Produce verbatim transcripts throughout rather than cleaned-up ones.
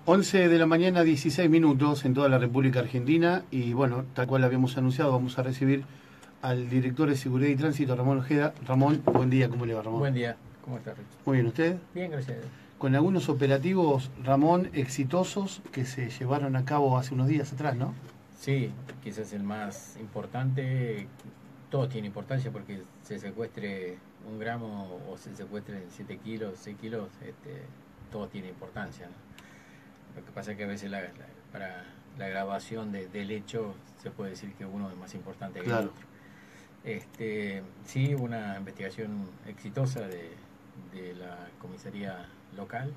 once de la mañana, dieciséis minutos en toda la República Argentina y bueno, tal cual habíamos anunciado, vamos a recibir al director de Seguridad y Tránsito, Ramón Ojeda. Ramón, buen día, ¿cómo le va, Ramón? Buen día, ¿cómo está, Rich? Muy bien, ¿usted? Bien, gracias a Dios. Con algunos operativos, Ramón, exitosos que se llevaron a cabo hace unos días atrás, ¿no? Sí, quizás el más importante, todo tiene importancia porque se secuestre un gramo o se secuestren siete kilos, seis kilos, este, todo tiene importancia, ¿no? Lo que pasa es que a veces la, la, para la grabación de, del hecho se puede decir que uno es más importante que Claro. el otro. Este, sí, una investigación exitosa de, de la comisaría local,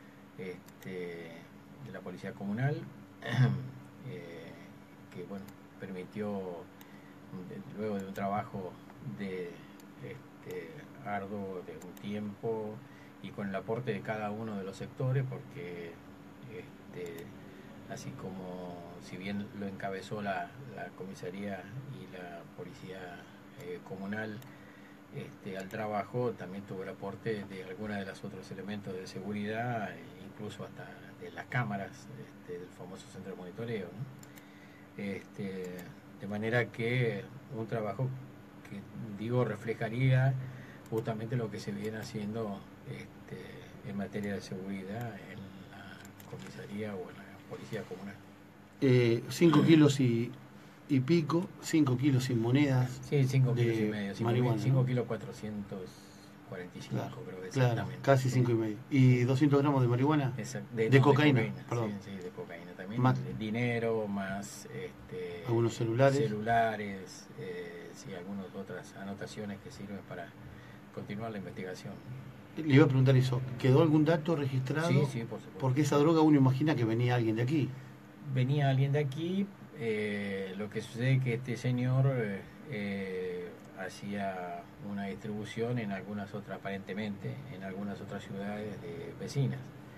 este, de la policía comunal, eh, que bueno, permitió, de, luego de un trabajo de este, arduo de un tiempo y con el aporte de cada uno de los sectores, porque este, así como si bien lo encabezó la, la comisaría y la policía eh, comunal este, al trabajo, también tuvo el aporte de algunos de los otros elementos de seguridad, incluso hasta de las cámaras este, del famoso centro de monitoreo, ¿no? Este, de manera que un trabajo que digo reflejaría justamente lo que se viene haciendo este, en materia de seguridad en la comisaría o en la policía comunal. Eh, cinco kilos y, y pico, cinco kilos sin monedas. Sí, cinco kilos y medio, cinco ¿no? kilos cuatrocientos cuarenta y cinco, claro, creo que claro, exactamente. casi sí. cinco y medio. ¿Y doscientos gramos de marihuana? Exact, de, de, no, cocaína, de cocaína, perdón. Sí, sí, de cocaína también. Más, dinero, más este, algunos celulares. Celulares, eh, sí, algunas otras anotaciones que sirven para continuar la investigación. Le iba a preguntar eso, ¿quedó algún dato registrado? Sí, sí, por supuesto. Porque esa droga uno imagina que venía alguien de aquí. Venía alguien de aquí, eh, lo que sucede es que este señor eh, eh, hacía una distribución en algunas otras, aparentemente, en algunas otras ciudades de vecinas.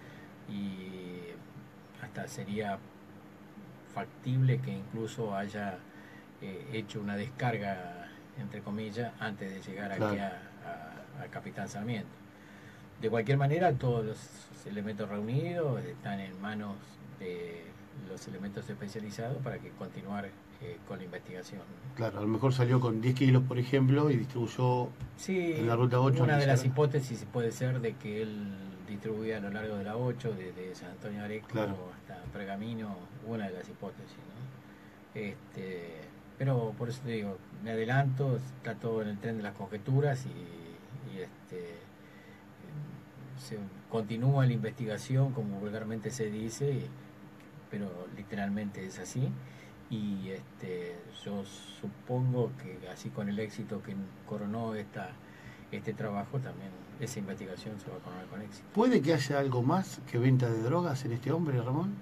Y hasta sería factible que incluso haya eh, hecho una descarga, entre comillas, antes de llegar claro. aquí a, a, a Capitán Sarmiento. De cualquier manera, todos los elementos reunidos están en manos de los elementos especializados para que continuar eh, con la investigación. Claro, a lo mejor salió con diez kilos, por ejemplo, y distribuyó sí, en la ruta ocho. Una de las hipótesis puede ser de que él distribuía a lo largo de la ocho, desde San Antonio de Areco claro. hasta Pergamino, una de las hipótesis, ¿no? Este, pero por eso te digo, me adelanto, está todo en el tren de las conjeturas y, y este, se continúa la investigación, como vulgarmente se dice, pero literalmente es así. Y este, yo supongo que así con el éxito que coronó esta, este trabajo, también esa investigación se va a coronar con éxito. ¿Puede que haya algo más que venta de drogas en este hombre, Ramón?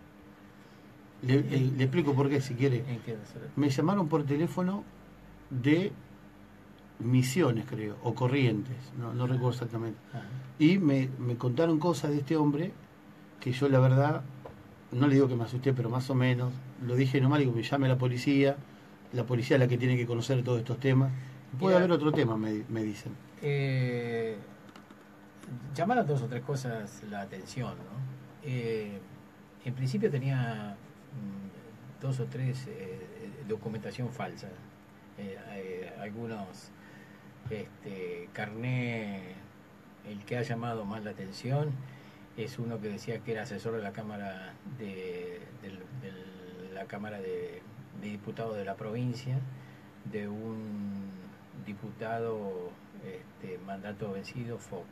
Le, le, le explico por qué, si quiere. ¿En qué? Me llamaron por teléfono de Misiones, creo, o Corrientes, no, no recuerdo exactamente. Ajá. Y me, me contaron cosas de este hombre que yo la verdad, no le digo que me asusté, pero más o menos, lo dije nomás, digo, me llame la policía, la policía es la que tiene que conocer todos estos temas. Puede Mira, haber otro tema, me, me dicen. Eh, llamaron dos o tres cosas la atención, ¿no? Eh, en principio tenía mm, dos o tres eh, documentación falsa, eh, eh, algunos este, carné, el que ha llamado más la atención es uno que decía que era asesor de la Cámara de, de, de la Cámara de, de Diputados de la provincia, de un diputado este, mandato vencido, Fox,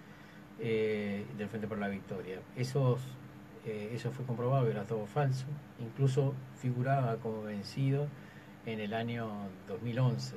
eh, del Frente por la Victoria. Esos, eh, eso fue comprobado que era todo falso, incluso figuraba como vencido en el año dos mil once.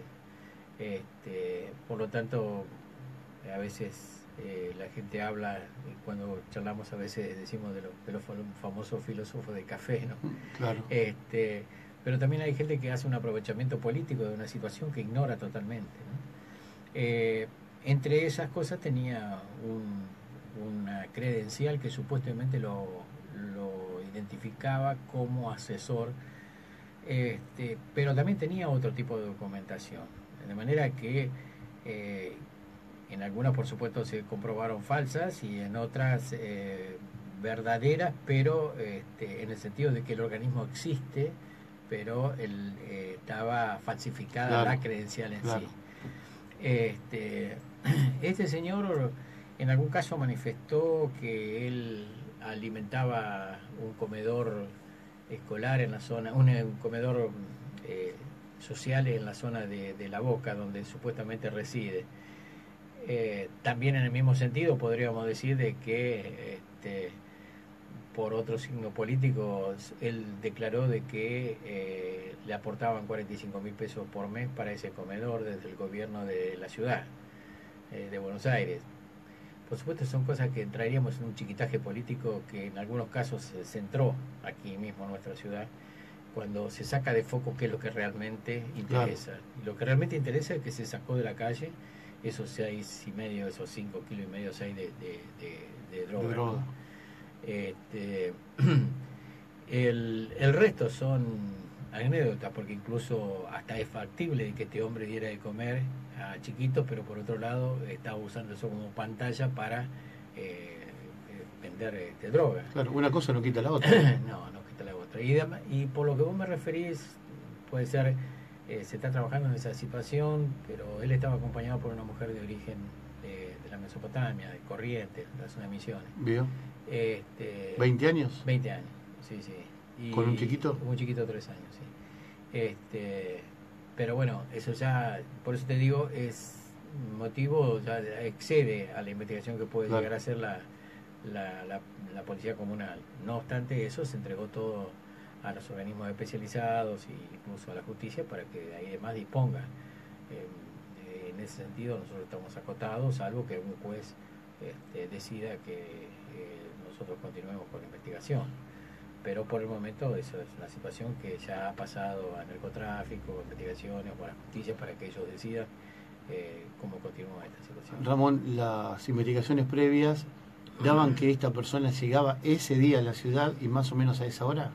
Este, por lo tanto, a veces eh, la gente habla, cuando charlamos a veces decimos de, lo, de los famosos filósofos de café, ¿no? Claro. Este, pero también hay gente que hace un aprovechamiento político de una situación que ignora totalmente, ¿no? Eh, entre esas cosas tenía un, una credencial que supuestamente lo, lo identificaba como asesor, este, pero también tenía otro tipo de documentación, de manera que eh, en algunas por supuesto se comprobaron falsas y en otras eh, verdaderas, pero este, en el sentido de que el organismo existe, pero el, eh, estaba falsificada claro, la credencial en claro. sí. Este, este señor en algún caso manifestó que él alimentaba un comedor escolar en la zona, un, un comedor eh, social en la zona de, de La Boca, donde supuestamente reside. Eh, también en el mismo sentido podríamos decir de que este, por otro signo político él declaró de que eh, le aportaban cuarenta y cinco mil pesos por mes para ese comedor desde el gobierno de la ciudad eh, de Buenos Aires. Por supuesto son cosas que traeríamos en un chiquitaje político que en algunos casos se centró aquí mismo en nuestra ciudad, cuando se saca de foco qué es lo que realmente interesa. Claro. Y lo que realmente interesa es que se sacó de la calle esos seis y medio, esos cinco kilos y medio, seis de, de, de, de droga. De droga. ¿No? Este, el, el resto son anécdotas, porque incluso hasta es factible de que este hombre diera de comer a chiquitos, pero por otro lado estaba usando eso como pantalla para eh, vender este, droga. Claro, una cosa no quita la otra. no, no quita la otra. Y, y por lo que vos me referís, puede ser, eh, se está trabajando en esa situación, pero él estaba acompañado por una mujer de origen de, de la Mesopotamia, de Corrientes, de la zona de Misiones. ¿Vio? Este, ¿veinte años? veinte años, sí, sí. Y ¿con un chiquito? Un chiquito de tres años, sí. Este, pero bueno, eso ya, por eso te digo, es motivo, ya excede a la investigación que puede claro. llegar a hacer la, la, la, la policía comunal. No obstante eso, se entregó todo a los organismos especializados e incluso a la justicia para que ahí demás disponga. Eh, en ese sentido nosotros estamos acotados, salvo que un juez este, decida que eh, nosotros continuemos con la investigación. Pero por el momento eso es una situación que ya ha pasado a narcotráfico, investigaciones o a la justicia para que ellos decidan eh, cómo continúa esta situación. Ramón, las investigaciones previas daban que esta persona llegaba ese día a la ciudad y más o menos a esa hora.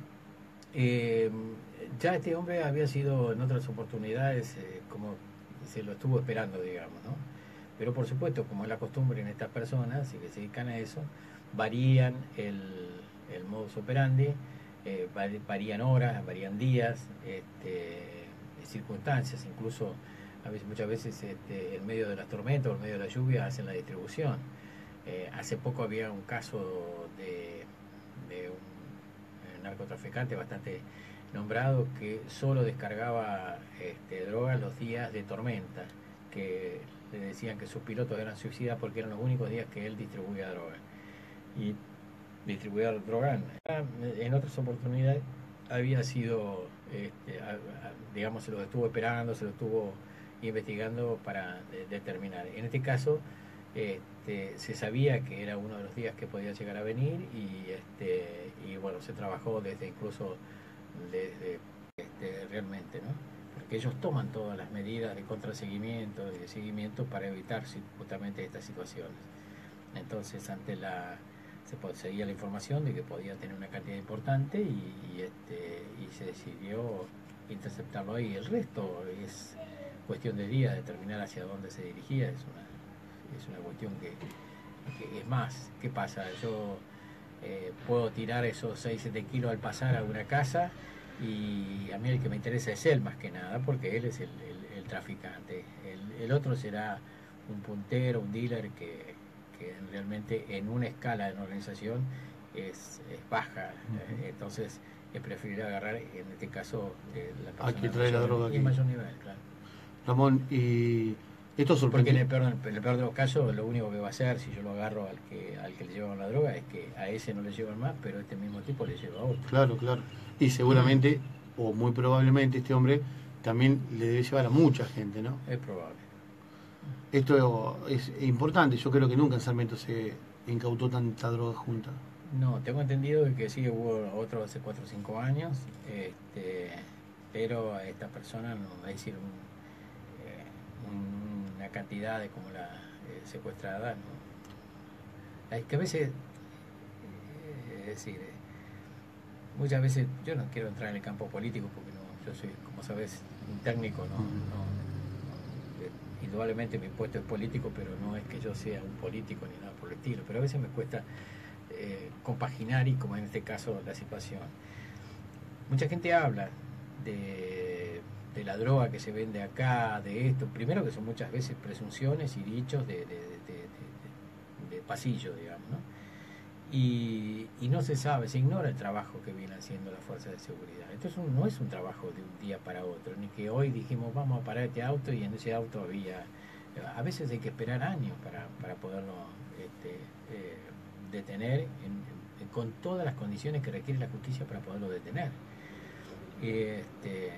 Eh, ya este hombre había sido en otras oportunidades eh, como se lo estuvo esperando, digamos, ¿no? Pero por supuesto, como es la costumbre en estas personas y que se dedican a eso, varían el, el modus operandi, eh, varían horas, varían días, este, circunstancias, incluso a veces, muchas veces este, en medio de las tormentas o en medio de la lluvia hacen la distribución. Eh, hace poco había un caso de, de un narcotraficante bastante nombrado que solo descargaba este, drogas los días de tormenta, que le decían que sus pilotos eran suicidas porque eran los únicos días que él distribuía droga. Y distribuía droga en otras oportunidades había sido, este, a, a, digamos, se lo estuvo esperando, se lo estuvo investigando para de, determinar. En este caso, este, se sabía que era uno de los días que podía llegar a venir y, este, y bueno, se trabajó desde incluso desde este, realmente, ¿no? Porque ellos toman todas las medidas de contraseguimiento, de seguimiento para evitar justamente estas situaciones. Entonces, ante la se seguía la información de que podía tener una cantidad importante y, y, este, y se decidió interceptarlo ahí. El resto es cuestión de días, determinar hacia dónde se dirigía. Es una, es una cuestión que, que es más. ¿Qué pasa? Yo eh, puedo tirar esos seis siete kilos al pasar a una casa y a mí el que me interesa es él más que nada, porque él es el, el, el traficante. El, el otro será un puntero, un dealer que que realmente en una escala de una organización es, es baja, uh-huh. eh, entonces es preferible agarrar en este caso eh, la persona aquí trae la droga y en mayor nivel, claro. Ramón, y esto sorprende porque en el, peor, en el peor de los casos lo único que va a hacer si yo lo agarro al que al que le llevan la droga es que a ese no le llevan más, pero este mismo tipo le lleva a otro. Claro, claro, y seguramente uh-huh. o muy probablemente este hombre también le debe llevar a mucha gente, ¿no? Es probable. Esto es importante, yo creo que nunca en Sarmiento se incautó tanta droga junta. No, tengo entendido que sí hubo otro hace cuatro o cinco años, este, pero a esta persona, no, es decir, un, eh, un, una cantidad de como la eh, secuestrada, no. Es que a veces, eh, es decir, eh, muchas veces, yo no quiero entrar en el campo político porque no, yo soy, como sabes, un técnico, no, no indudablemente mi puesto es político, pero no es que yo sea un político ni nada por el estilo, pero a veces me cuesta eh, compaginar y como en este caso la situación. Mucha gente habla de, de la droga que se vende acá, de esto, primero que son muchas veces presunciones y dichos de, de, de, de, de, de pasillo, digamos, ¿no? Y, y no se sabe, se ignora el trabajo que viene haciendo las fuerzas de seguridad. Esto es un, no es un trabajo de un día para otro, ni que hoy dijimos vamos a parar este auto y en ese auto había... A veces hay que esperar años para, para poderlo este, eh, detener en, en, con todas las condiciones que requiere la justicia para poderlo detener. Este,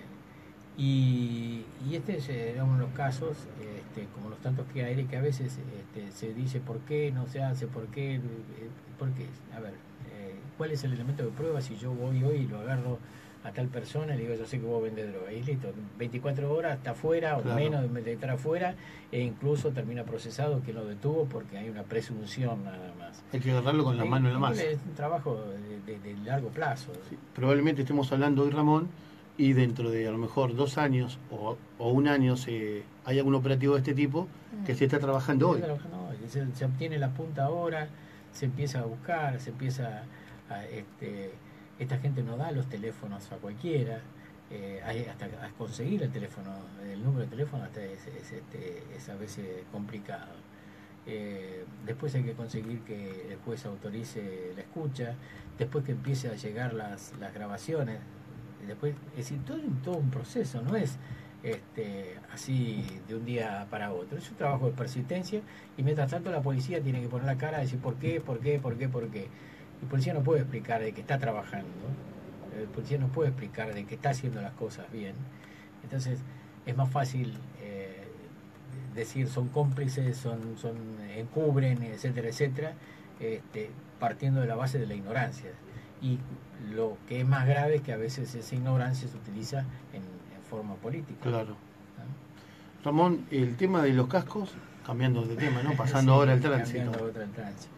y, y este es uno de los casos, este, como los tantos que hay, que a veces este, se dice por qué no se hace, por qué, por qué. A ver, eh, ¿cuál es el elemento de prueba si yo voy hoy y lo agarro a tal persona y le digo yo sé que vos vendés droga? Y listo, veinticuatro horas está afuera o claro. menos de estar afuera, e incluso termina procesado que lo detuvo porque hay una presunción nada más. Hay que agarrarlo con la hay, mano en la masa. Es un trabajo de, de, de largo plazo. Sí, probablemente estemos hablando hoy, Ramón, y dentro de a lo mejor dos años o, o un año se, hay algún operativo de este tipo que se está trabajando se hoy. Está trabajando hoy. Se, se obtiene la punta ahora, se empieza a buscar, se empieza a... Este, esta gente no da los teléfonos a cualquiera, eh, hay hasta a conseguir el teléfono, el número de teléfono hasta es, es, este, es a veces complicado. Eh, después hay que conseguir que el juez autorice la escucha, después que empiece a llegar las, las grabaciones, después, es decir, todo, todo un proceso, no es este, así de un día para otro, es un trabajo de persistencia y mientras tanto la policía tiene que poner la cara y decir por qué, por qué, por qué, por qué. El policía no puede explicar de que está trabajando, el policía no puede explicar de que está haciendo las cosas bien, entonces es más fácil eh, decir son cómplices, son, son encubren, etcétera, etcétera, este, partiendo de la base de la ignorancia. Y lo que es más grave es que a veces esa ignorancia se utiliza en, en forma política. Claro. ¿No? Ramón, el tema de los cascos, cambiando de tema, ¿no? Pasando sí, ahora al tránsito. Cambiando ahora al tránsito.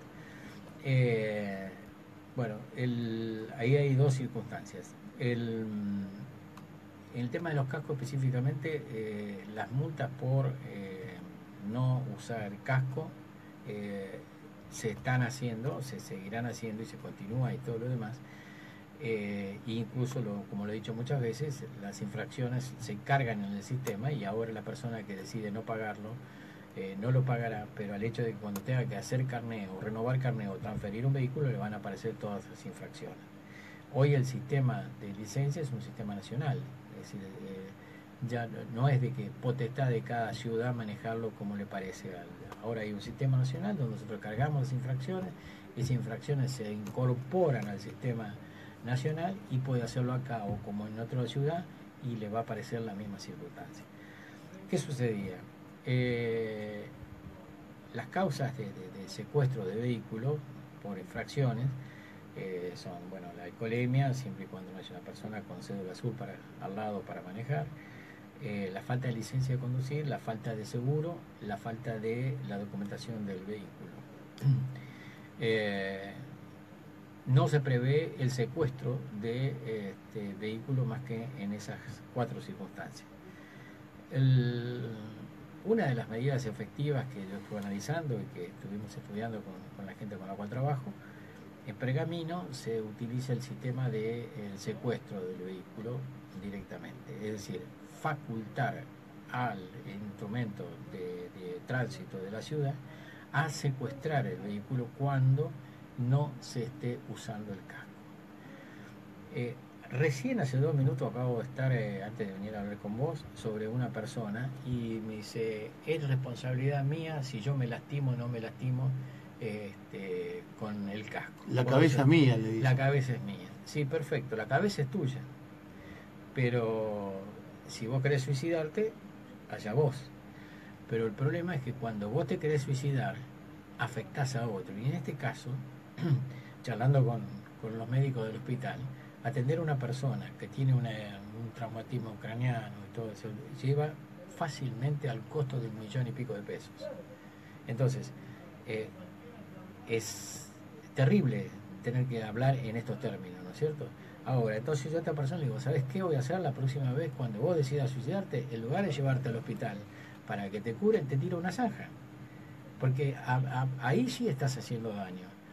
Eh, bueno, el, ahí hay dos circunstancias. El, el tema de los cascos específicamente, eh, las multas por eh, no usar casco eh, se están haciendo, se seguirán haciendo y se continúa y todo lo demás. Eh, incluso, lo, como lo he dicho muchas veces, las infracciones se cargan en el sistema y ahora la persona que decide no pagarlo, eh, no lo pagará, pero al hecho de que cuando tenga que hacer carné o renovar carné o transferir un vehículo le van a aparecer todas las infracciones. Hoy el sistema de licencia es un sistema nacional, es decir, eh, ya no es de que potestad de cada ciudad manejarlo como le parece. Ahora hay un sistema nacional donde nosotros cargamos las infracciones, esas infracciones se incorporan al sistema nacional y puede hacerlo acá o como en otra ciudad y le va a aparecer la misma circunstancia. ¿Qué sucedía? Eh, las causas de, de, de secuestro de vehículos por infracciones eh, son, bueno, la alcoholemia, siempre y cuando no haya una persona con cédula azul para, al lado para manejar, eh, la falta de licencia de conducir, la falta de seguro, la falta de la documentación del vehículo. eh, No se prevé el secuestro de este vehículo más que en esas cuatro circunstancias. El, una de las medidas efectivas que yo estuve analizando y que estuvimos estudiando con, con la gente con la cual trabajo, en Pergamino se utiliza el sistema de el secuestro del vehículo directamente, es decir, facultar al instrumento de, de tránsito de la ciudad a secuestrar el vehículo cuando no se esté usando el casco. Eh, recién hace dos minutos acabo de estar, eh, antes de venir a hablar con vos, sobre una persona y me dice, es responsabilidad mía si yo me lastimo o no me lastimo este, con el casco. La cabeza es mía, le dice. La cabeza es mía. Sí, perfecto, la cabeza es tuya. Pero si vos querés suicidarte, allá vos. Pero el problema es que cuando vos te querés suicidar, afectás a otro. Y en este caso, charlando con, con los médicos del hospital, atender a una persona que tiene una, un traumatismo craneano y todo eso, lleva fácilmente al costo de un millón y pico de pesos. Entonces, eh, es terrible tener que hablar en estos términos, ¿no es cierto? Ahora, entonces yo a esta persona le digo, ¿sabes qué voy a hacer la próxima vez cuando vos decidas suicidarte? En lugar de llevarte al hospital para que te curen, te tiro una zanja. Porque a, a, ahí sí estás haciendo daño.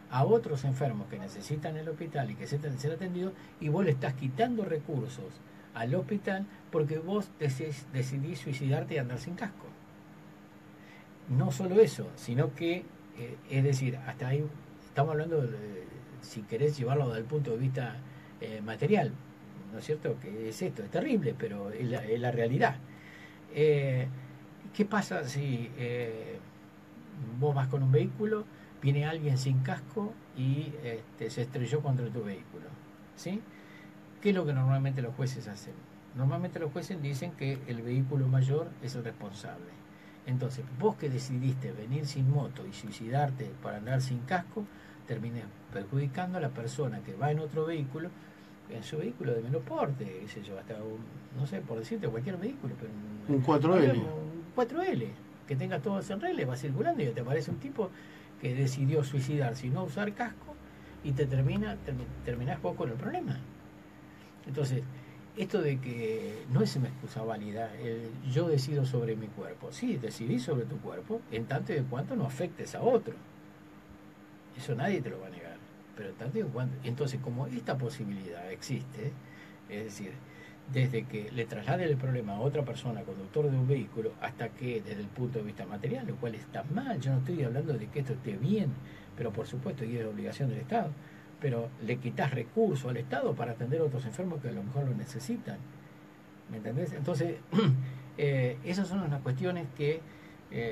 a otros enfermos que necesitan el hospital y que necesitan ser atendidos, y vos le estás quitando recursos al hospital porque vos decidís, decidís suicidarte y andar sin casco. No solo eso, sino que, eh, es decir, hasta ahí estamos hablando, de, si querés llevarlo desde el punto de vista eh, material, ¿no es cierto? Que es esto, es terrible, pero es la, es la realidad. Eh, ¿Qué pasa si eh, vos vas con un vehículo, viene alguien sin casco y este, se estrelló contra tu vehículo? ¿Sí? ¿Qué es lo que normalmente los jueces hacen? Normalmente los jueces dicen que el vehículo mayor es el responsable. Entonces, vos que decidiste venir sin moto y suicidarte para andar sin casco, termines perjudicando a la persona que va en otro vehículo, en su vehículo de menor porte, qué sé yo, hasta un, no sé, por decirte, cualquier vehículo, pero un, un cuatro L. Un cuatro L, que tenga todo en regla, va circulando y te aparece un tipo que decidió suicidarse y no usar casco y te termina, termi, terminás vos con el problema. Entonces, esto de que no es una excusa válida, el yo decido sobre mi cuerpo. Sí, decidís sobre tu cuerpo, en tanto y en cuanto no afectes a otro. Eso nadie te lo va a negar. Pero en tanto y en cuanto... Entonces, como esta posibilidad existe, es decir, desde que le traslade el problema a otra persona, conductor de un vehículo, hasta que desde el punto de vista material, lo cual está mal, yo no estoy hablando de que esto esté bien, pero por supuesto, y es obligación del Estado, pero le quitas recursos al Estado para atender a otros enfermos que a lo mejor lo necesitan. ¿Me entendés? Entonces, eh, esas son unas cuestiones que, eh,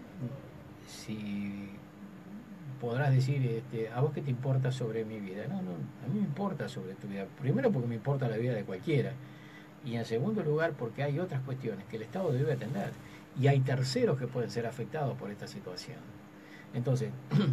si podrás decir, este, ¿a vos qué te importa sobre mi vida? No, no, a mí me importa sobre tu vida. Primero porque me importa la vida de cualquiera. Y en segundo lugar porque hay otras cuestiones que el Estado debe atender. Y hay terceros que pueden ser afectados por esta situación. Entonces,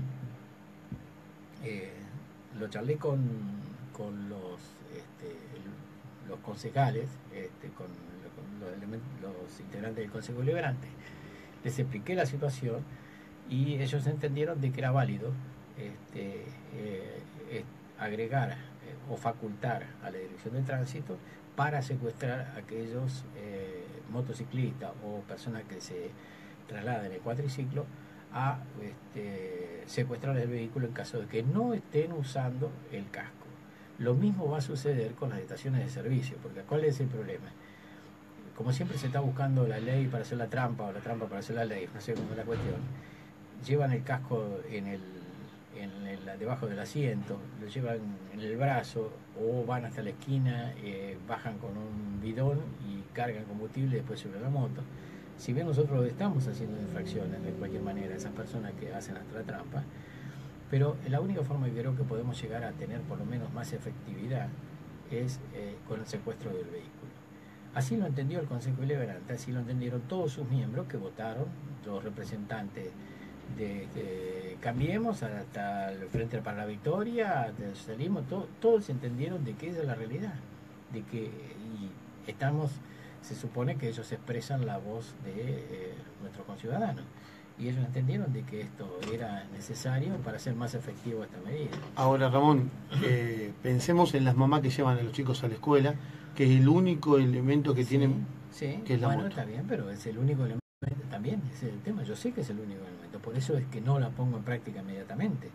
eh, lo charlé con, con los, este, los concejales, este, con, con los, elementos, los integrantes del Consejo Deliberante. Les expliqué la situación y ellos entendieron de que era válido este, eh, eh, agregar eh, o facultar a la Dirección de Tránsito para secuestrar a aquellos eh, motociclistas o personas que se trasladen en el cuatriciclo a este, secuestrar el vehículo en caso de que no estén usando el casco. Lo mismo va a suceder con las estaciones de servicio, porque ¿cuál es el problema? Como siempre se está buscando la ley para hacer la trampa o la trampa para hacer la ley, no sé cómo es la cuestión, llevan el casco en el, en el, debajo del asiento, lo llevan en el brazo o van hasta la esquina, eh, bajan con un bidón y cargan combustible y después suben la moto. Si bien nosotros estamos haciendo infracciones de cualquier manera, esas personas que hacen hasta la trampa, pero la única forma que creo que podemos llegar a tener por lo menos más efectividad es eh, con el secuestro del vehículo. Así lo entendió el Consejo Deliberante, así lo entendieron todos sus miembros que votaron, los representantes de, de Cambiemos hasta el Frente para la Victoria, del socialismo, todo, todos entendieron de que esa es la realidad, de que y estamos, se supone que ellos expresan la voz de eh, nuestros conciudadanos. Y ellos entendieron de que esto era necesario para hacer más efectivo esta medida. Ahora, Ramón, eh, pensemos en las mamás que llevan a los chicos a la escuela, que es el único elemento que sí, tienen, sí, que es la bueno, moto. Está bien, pero es el único elemento también, ese es el tema. Yo sé que es el único elemento, por eso es que no la pongo en práctica inmediatamente.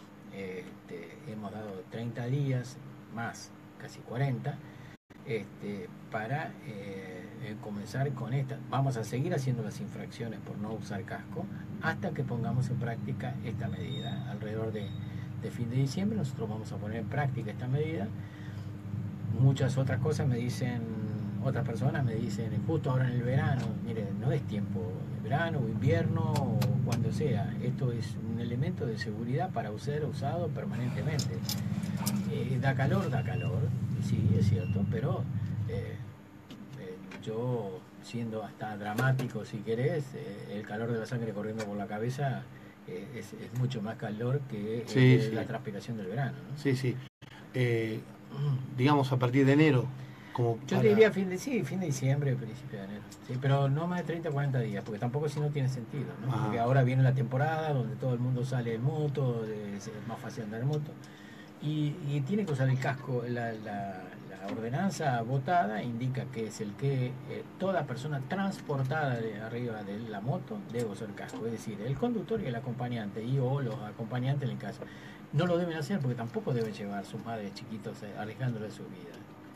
Este, hemos dado treinta días, más, casi cuarenta, este, para eh, comenzar con esta. Vamos a seguir haciendo las infracciones por no usar casco hasta que pongamos en práctica esta medida. Alrededor de, de fin de diciembre nosotros vamos a poner en práctica esta medida. Muchas otras cosas me dicen, otras personas me dicen, justo ahora en el verano, mire, no es tiempo de verano o invierno o cuando sea, esto es un elemento de seguridad para ser usado permanentemente. Eh, da calor, da calor, sí, es cierto, pero eh, eh, yo, siendo hasta dramático si querés, eh, el calor de la sangre corriendo por la cabeza eh, es, es mucho más calor que sí, eh, sí. la transpiración del verano, ¿no? Sí, sí. Eh, digamos a partir de enero. Como Yo para... te diría fin de, sí, fin de diciembre, principio de enero. Sí, pero no más de treinta o cuarenta días, porque tampoco si no tiene sentido, ¿no? Ajá. Porque ahora viene la temporada donde todo el mundo sale en moto, es más fácil andar en moto. Y, y tiene que usar el casco. La, la, la ordenanza votada indica que es el que eh, toda persona transportada de arriba de la moto debe usar el casco, es decir, el conductor y el acompañante, y o los acompañantes en el caso. no lo deben hacer porque tampoco deben llevar sus madres chiquitos eh, alejándolos de su vida.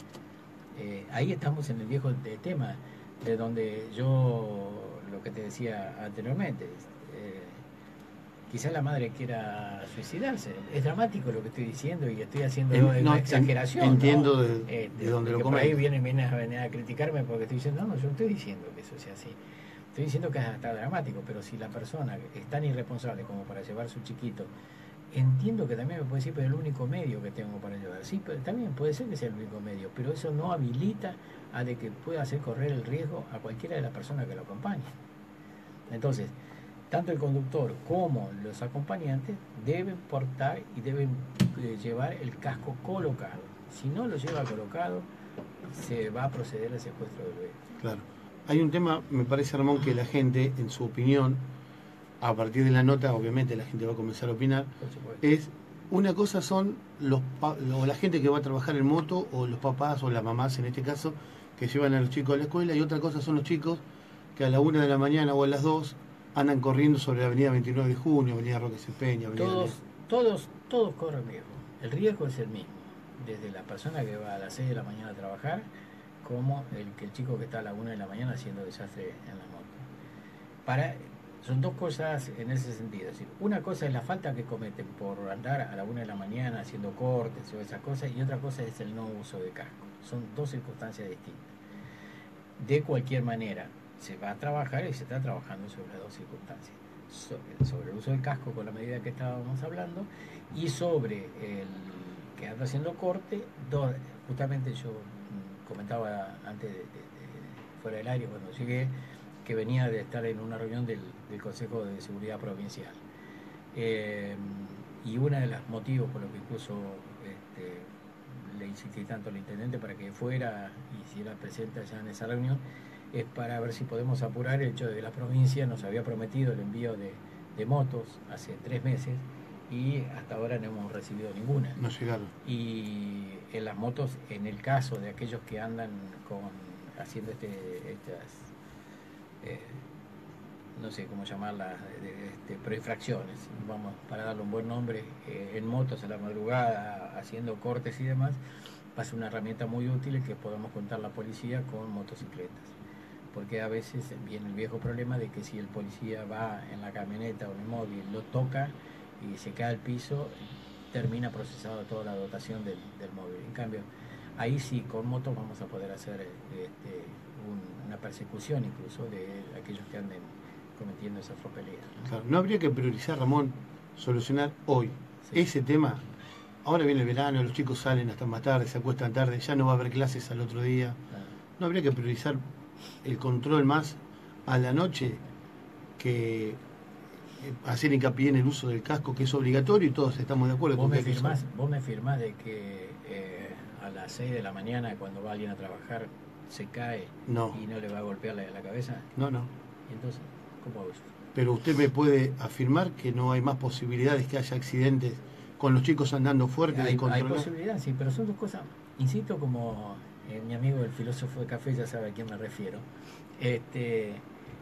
Eh, ahí estamos en el viejo de tema, de donde yo, lo que te decía anteriormente, eh, quizás la madre quiera suicidarse. Es dramático lo que estoy diciendo y estoy haciendo en, una no, exageración. Entiendo ¿no? de, eh, de, de dónde lo comento. Por ahí vienen, vienen, a, vienen a criticarme porque estoy diciendo, no, no, yo no estoy diciendo que eso sea así. Estoy diciendo que es hasta dramático, pero si la persona es tan irresponsable como para llevar a su chiquito, entiendo que también me puede decir, pero es el único medio que tengo para llevar. Sí, pero también puede ser que sea el único medio, pero eso no habilita a de que pueda hacer correr el riesgo a cualquiera de las personas que lo acompañen. Entonces, tanto el conductor como los acompañantes deben portar y deben eh, llevar el casco colocado. Si no lo lleva colocado, se va a proceder al secuestro del vehículo. Claro. Hay un tema, me parece, Ramón, que la gente, en su opinión, a partir de la nota, obviamente la gente va a comenzar a opinar, es, una cosa son los o la gente que va a trabajar en moto, o los papás o las mamás en este caso, que llevan a los chicos a la escuela, y otra cosa son los chicos que a la una de la mañana o a las dos andan corriendo sobre la avenida veintinueve de junio, avenida Roque Cepeña, avenida todos, todos, todos corren riesgo. El riesgo es el mismo, desde la persona que va a las seis de la mañana a trabajar, como el que el chico que está a la una de la mañana haciendo desastre en la moto. Para, son dos cosas en ese sentido. Es decir, una cosa es la falta que cometen por andar a la una de la mañana haciendo cortes o esas cosas, y otra cosa es el no uso de casco. Son dos circunstancias distintas. De cualquier manera, se va a trabajar y se está trabajando sobre las dos circunstancias. Sobre, sobre el uso del casco con la medida que estábamos hablando, y sobre el que anda haciendo corte. Dos, justamente yo comentaba antes de, de, de, fuera del aire cuando llegué, que venía de estar en una reunión del, del Consejo de Seguridad Provincial, eh, y uno de los motivos por los que incluso este, le insistí tanto al intendente para que fuera y hiciera presente allá en esa reunión, es para ver si podemos apurar el hecho de que la provincia nos había prometido el envío de, de motos hace tres meses y hasta ahora no hemos recibido ninguna. No llegaron. Y en las motos, en el caso de aquellos que andan con haciendo este, estas, eh, no sé cómo llamarlas, este, preinfracciones, vamos, para darle un buen nombre, eh, en motos a la madrugada, haciendo cortes y demás, va a ser una herramienta muy útil que podamos contar la policía con motocicletas. Porque a veces viene el viejo problema de que si el policía va en la camioneta o en el móvil, lo toca y se cae al piso, termina procesado toda la dotación del, del móvil. En cambio, ahí sí, con motos vamos a poder hacer este, un, una persecución incluso de aquellos que anden cometiendo esas tropelías, ¿no? Claro, no habría que priorizar, Ramón, solucionar hoy sí. ese tema. Ahora viene el verano, los chicos salen hasta más tarde, se acuestan tarde, ya no va a haber clases al otro día. Claro. No habría que priorizar el control más a la noche que hacer hincapié en el uso del casco, que es obligatorio y todos estamos de acuerdo. ¿Vos, me firmás, vos me firmás de que eh, a las seis de la mañana cuando va alguien a trabajar se cae no. y no le va a golpear la, la cabeza? No, no. ¿Y entonces cómo hago eso? Pero usted me puede afirmar que no hay más posibilidades que haya accidentes con los chicos andando fuerte. Hay, de hay posibilidades, sí, pero son dos cosas, insisto, como eh, mi amigo el filósofo de café ya sabe a quién me refiero. Este,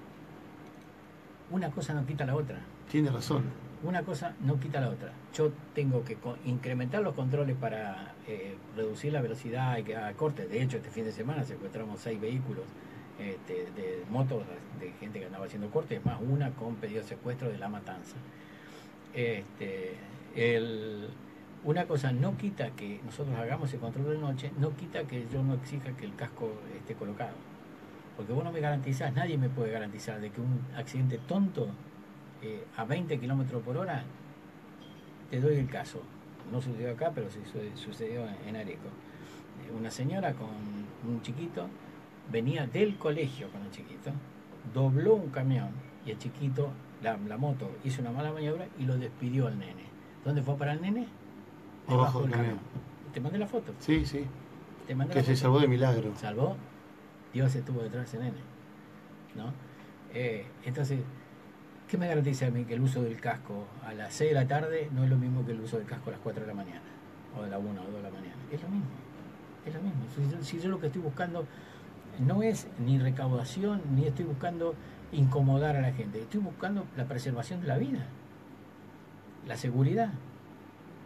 una cosa no quita la otra. Tiene razón. Una cosa no quita la otra. Yo tengo que incrementar los controles para eh, reducir la velocidad y que haga cortes. De hecho, este fin de semana secuestramos seis vehículos este, de motos de gente que andaba haciendo cortes, más una con pedido de secuestro de La Matanza. Este, el, una cosa no quita que nosotros hagamos ese control de noche, no quita que yo no exija que el casco esté colocado. Porque vos no me garantizás, nadie me puede garantizar de que un accidente tonto eh, a veinte kilómetros por hora, te doy el caso. No sucedió acá, pero sí sucedió en, en Areco. Eh, una señora con un chiquito venía del colegio con el chiquito, dobló un camión y el chiquito, la, la moto, hizo una mala maniobra y lo despidió al nene. ¿Dónde fue para el nene? Debajo del camión. Te mandé la foto. Sí, sí. Te mandé que la se foto. salvó de milagro. Salvó. Dios estuvo detrás de ese nene, ¿no? Eh, entonces, ¿qué me garantiza a mí que el uso del casco a las seis de la tarde no es lo mismo que el uso del casco a las cuatro de la mañana? O de la una o dos de la mañana. Es lo mismo. Es lo mismo. Si yo, si yo lo que estoy buscando no es ni recaudación, ni estoy buscando incomodar a la gente. Estoy buscando la preservación de la vida, la seguridad.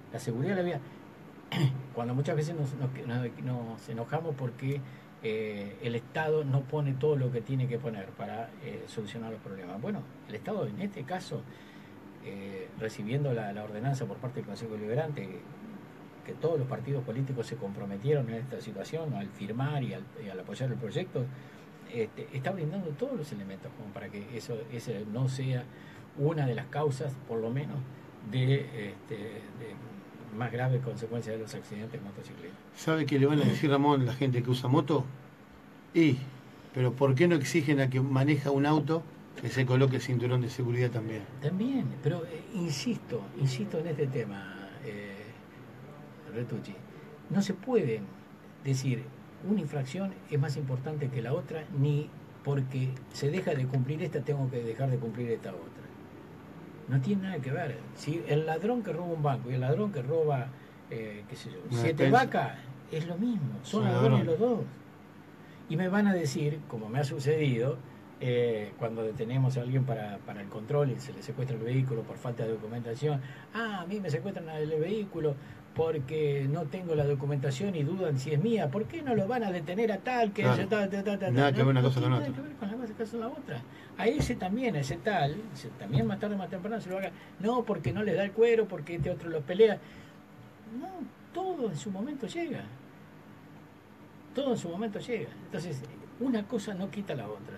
La seguridad de la vía. Cuando muchas veces nos, nos, nos enojamos porque eh, el Estado no pone todo lo que tiene que poner para eh, solucionar los problemas. Bueno, el Estado en este caso, eh, recibiendo la, la ordenanza por parte del Consejo Deliberante, que, que todos los partidos políticos se comprometieron en esta situación al firmar y al, y al apoyar el proyecto, este, está brindando todos los elementos como para que eso ese no sea una de las causas, por lo menos, de, este, de más graves consecuencias de los accidentes motociclistas. ¿Sabe qué le van a decir, Ramón, la gente que usa moto? Y, pero ¿por qué no exigen a que maneja un auto que se coloque el cinturón de seguridad también? También, pero eh, insisto, insisto en este tema, eh, Retucci, no se puede decir una infracción es más importante que la otra, ni porque se deja de cumplir esta tengo que dejar de cumplir esta otra. No tiene nada que ver. Si el ladrón que roba un banco y el ladrón que roba, eh, qué sé yo, Una siete despensa. vacas, es lo mismo, son, Son ladrones ladrones. los dos. Y me van a decir, como me ha sucedido, eh, cuando detenemos a alguien para, para el control y se le secuestra el vehículo por falta de documentación, ah, a mí me secuestran el vehículo porque no tengo la documentación y dudan si es mía, ¿por qué no lo van a detener a tal que Claro. ese tal, tal, tal, tal? Nada que ver una no cosa tiene con nada otra. que ver con la cosa con la otra. A ese también, a ese tal, ese también más tarde más temprano se lo haga, no, porque no le da el cuero, porque este otro lo pelea. No, todo en su momento llega. Todo en su momento llega. Entonces, una cosa no quita la otra.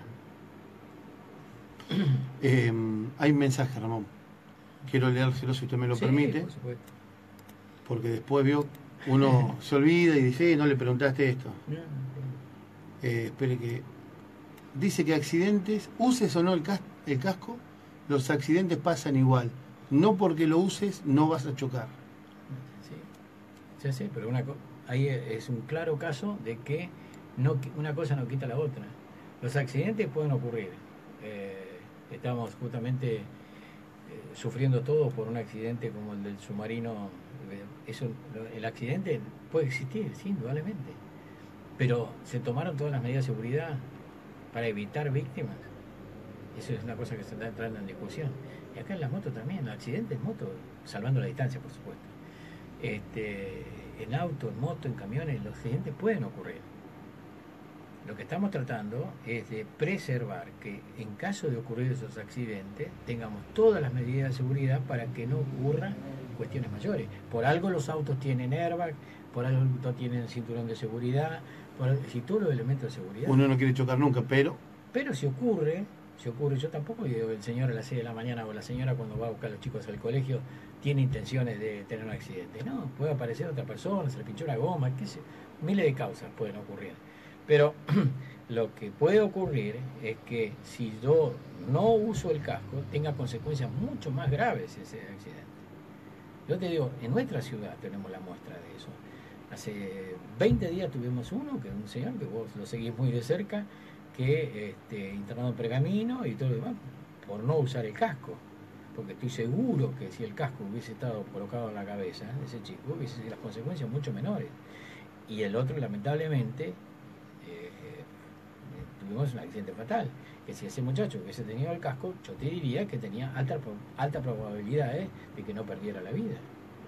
Eh, hay un mensaje, Ramón. Quiero leérselo si usted me lo Sí, permite, por supuesto. porque después vio, uno se olvida y dice, "Eh, no le preguntaste esto". No, no, Eh, espere que... Dice que accidentes, uses o no el, cas- el casco, los accidentes pasan igual. No porque lo uses no vas a chocar. sí, sí, sí, pero una co- ahí es un claro caso de que no, qui- una cosa no quita la otra. Los accidentes pueden ocurrir. Eh, estamos justamente eh, sufriendo todos por un accidente como el del submarino. Eh, Eso, lo- el accidente puede existir, sí, indudablemente. Pero se tomaron todas las medidas de seguridad para evitar víctimas. Eso es una cosa que se está entrando en discusión. Y acá en las motos también, los accidentes en moto, salvando la distancia, por supuesto. Este, en auto, en moto, en camiones, los accidentes pueden ocurrir. Lo que estamos tratando es de preservar que en caso de ocurrir esos accidentes tengamos todas las medidas de seguridad para que no ocurran cuestiones mayores. Por algo los autos tienen airbag, por algo los autos tienen cinturón de seguridad, por, si todos los elementos de seguridad. Uno no quiere chocar nunca, pero Pero si ocurre, si ocurre, yo tampoco digo el señor a las seis de la mañana o la señora cuando va a buscar a los chicos al colegio tiene intenciones de tener un accidente. No, puede aparecer otra persona, se le pinchó una goma, qué sé, miles de causas pueden ocurrir. Pero lo que puede ocurrir es que si yo no uso el casco tenga consecuencias mucho más graves ese accidente. Yo te digo, en nuestra ciudad tenemos la muestra de eso. Hace veinte días tuvimos uno, que es un señor que vos lo seguís muy de cerca, que este, internado en Pergamino y todo lo demás, por no usar el casco. Porque estoy seguro que si el casco hubiese estado colocado en la cabeza de ese chico, hubiese sido las consecuencias mucho menores. Y el otro, lamentablemente, eh, tuvimos un accidente fatal. Que si ese muchacho hubiese tenido el casco, yo te diría que tenía alta, alta probabilidad eh, de que no perdiera la vida.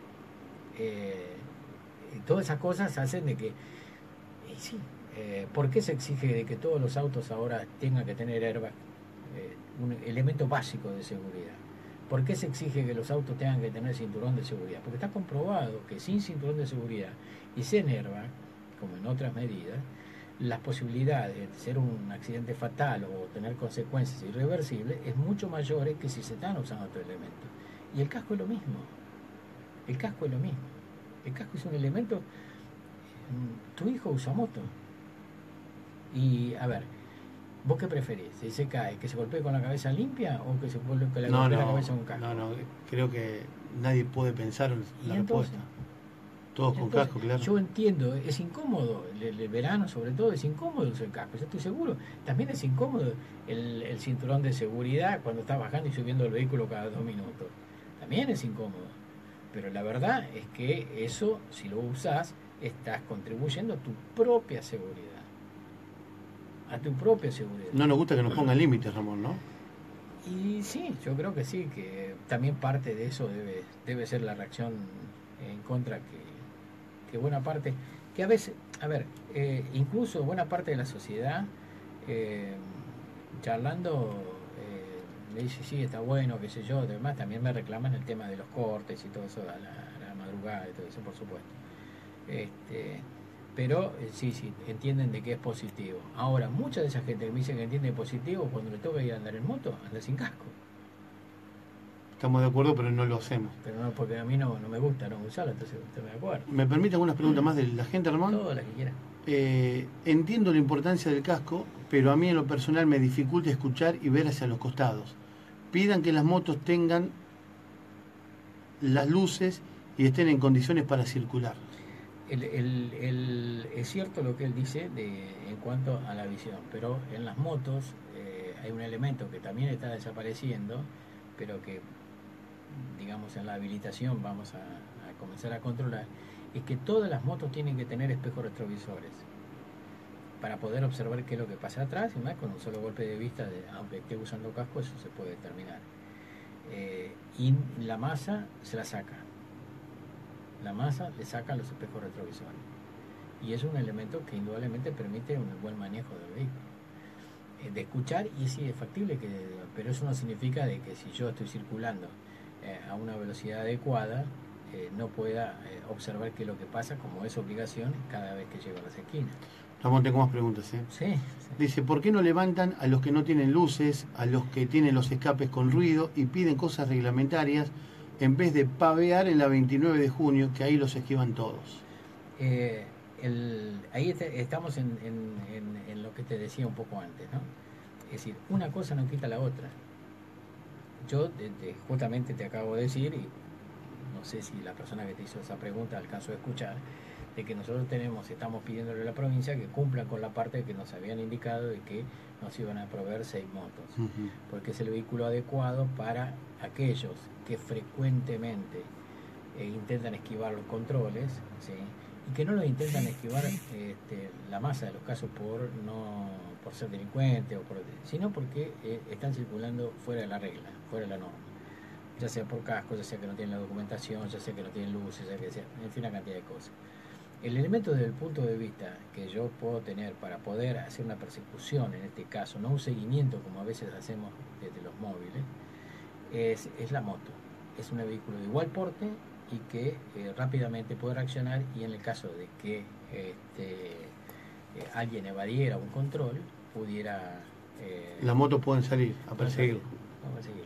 Eh, y todas esas cosas hacen de que, y sí, eh, ¿por qué se exige de que todos los autos ahora tengan que tener airbag? Eh, un elemento básico de seguridad. ¿Por qué se exige que los autos tengan que tener cinturón de seguridad? Porque está comprobado que sin cinturón de seguridad y sin airbag, como en otras medidas, las posibilidades de ser un accidente fatal o tener consecuencias irreversibles es mucho mayores que si se están usando otros elementos. Y el casco es lo mismo. El casco es lo mismo. El casco es un elemento. Tu hijo usa moto. Y a ver, ¿vos qué preferís? Si se cae, ¿que se golpee con la cabeza limpia o que se golpee con la, no, golpee no, la cabeza con un casco? no, no, creo que nadie puede pensar en ¿Y la entonces? respuesta. Todos con Entonces, casco, claro. yo entiendo, es incómodo, el, el verano sobre todo es incómodo usar el casco, yo estoy seguro. También es incómodo el, el cinturón de seguridad cuando estás bajando y subiendo el vehículo cada dos minutos. También es incómodo. Pero la verdad es que eso, si lo usas, estás contribuyendo a tu propia seguridad. A tu propia seguridad. No nos gusta que nos pongan límites, Ramón, ¿no? Y sí, yo creo que sí, que también parte de eso debe, debe ser la reacción en contra que, que buena parte, que a veces, a ver, eh, incluso buena parte de la sociedad, eh, charlando, eh, me dice, sí, está bueno, qué sé yo, además también me reclaman el tema de los cortes y todo eso, a la, a la madrugada y todo eso, por supuesto. Este, pero eh, sí, sí, entienden de que es positivo. Ahora, mucha de esa gente que me dice que entiende positivo, cuando le toca ir a andar en moto, anda sin casco. Estamos de acuerdo, pero no lo hacemos. Pero no, porque a mí no, no me gusta no usarlo, entonces usted me de acuerdo. ¿Me permite algunas preguntas más de la gente, Ramón? Todas las que quiera. Eh, entiendo la importancia del casco, pero a mí en lo personal me dificulta escuchar y ver hacia los costados. Pidan que las motos tengan las luces y estén en condiciones para circular. El, el, el, es cierto lo que él dice de, en cuanto a la visión, pero en las motos eh, hay un elemento que también está desapareciendo, pero que, digamos, en la habilitación vamos a, a comenzar a controlar, es que todas las motos tienen que tener espejos retrovisores para poder observar qué es lo que pasa atrás, y más con un solo golpe de vista, de, aunque esté usando casco, eso se puede determinar. Eh, y la masa se la saca. La masa le saca los espejos retrovisores. Y es un elemento que indudablemente permite un buen manejo del vehículo. Eh, de escuchar, y sí es factible, que, pero eso no significa de que si yo estoy circulando eh, a una velocidad adecuada, eh, no pueda eh, observar qué es lo que pasa, como es obligación cada vez que llego a las esquinas. Ramón, tengo más preguntas, ¿eh? Sí, sí. Dice, ¿por qué no levantan a los que no tienen luces, a los que tienen los escapes con ruido y piden cosas reglamentarias en vez de pavear en la veintinueve de junio, que ahí los esquivan todos? Eh, el, ahí te, estamos en, en, en, en lo que te decía un poco antes, ¿no? Es decir, una cosa no quita la otra. Yo de, de, justamente te acabo de decir, y no sé si la persona que te hizo esa pregunta alcanzó a escuchar, de que nosotros tenemos, estamos pidiéndole a la provincia que cumplan con la parte que nos habían indicado de que nos iban a proveer seis motos, uh-huh. porque es el vehículo adecuado para aquellos que frecuentemente eh, intentan esquivar los controles, ¿sí? Y que no los intentan esquivar este, la masa de los casos por no por ser delincuentes, o por, sino porque eh, están circulando fuera de la regla, fuera de la norma, ya sea por casco, ya sea que no tienen la documentación, ya sea que no tienen luces, ya que sea, en fin, una cantidad de cosas. El elemento desde el punto de vista que yo puedo tener para poder hacer una persecución, en este caso, no un seguimiento como a veces hacemos desde los móviles, es, es la moto. Es un vehículo de igual porte y que eh, rápidamente puede reaccionar, y en el caso de que este, eh, alguien evadiera un control, pudiera... Eh, Las motos pueden salir a perseguirlo. A perseguirlo.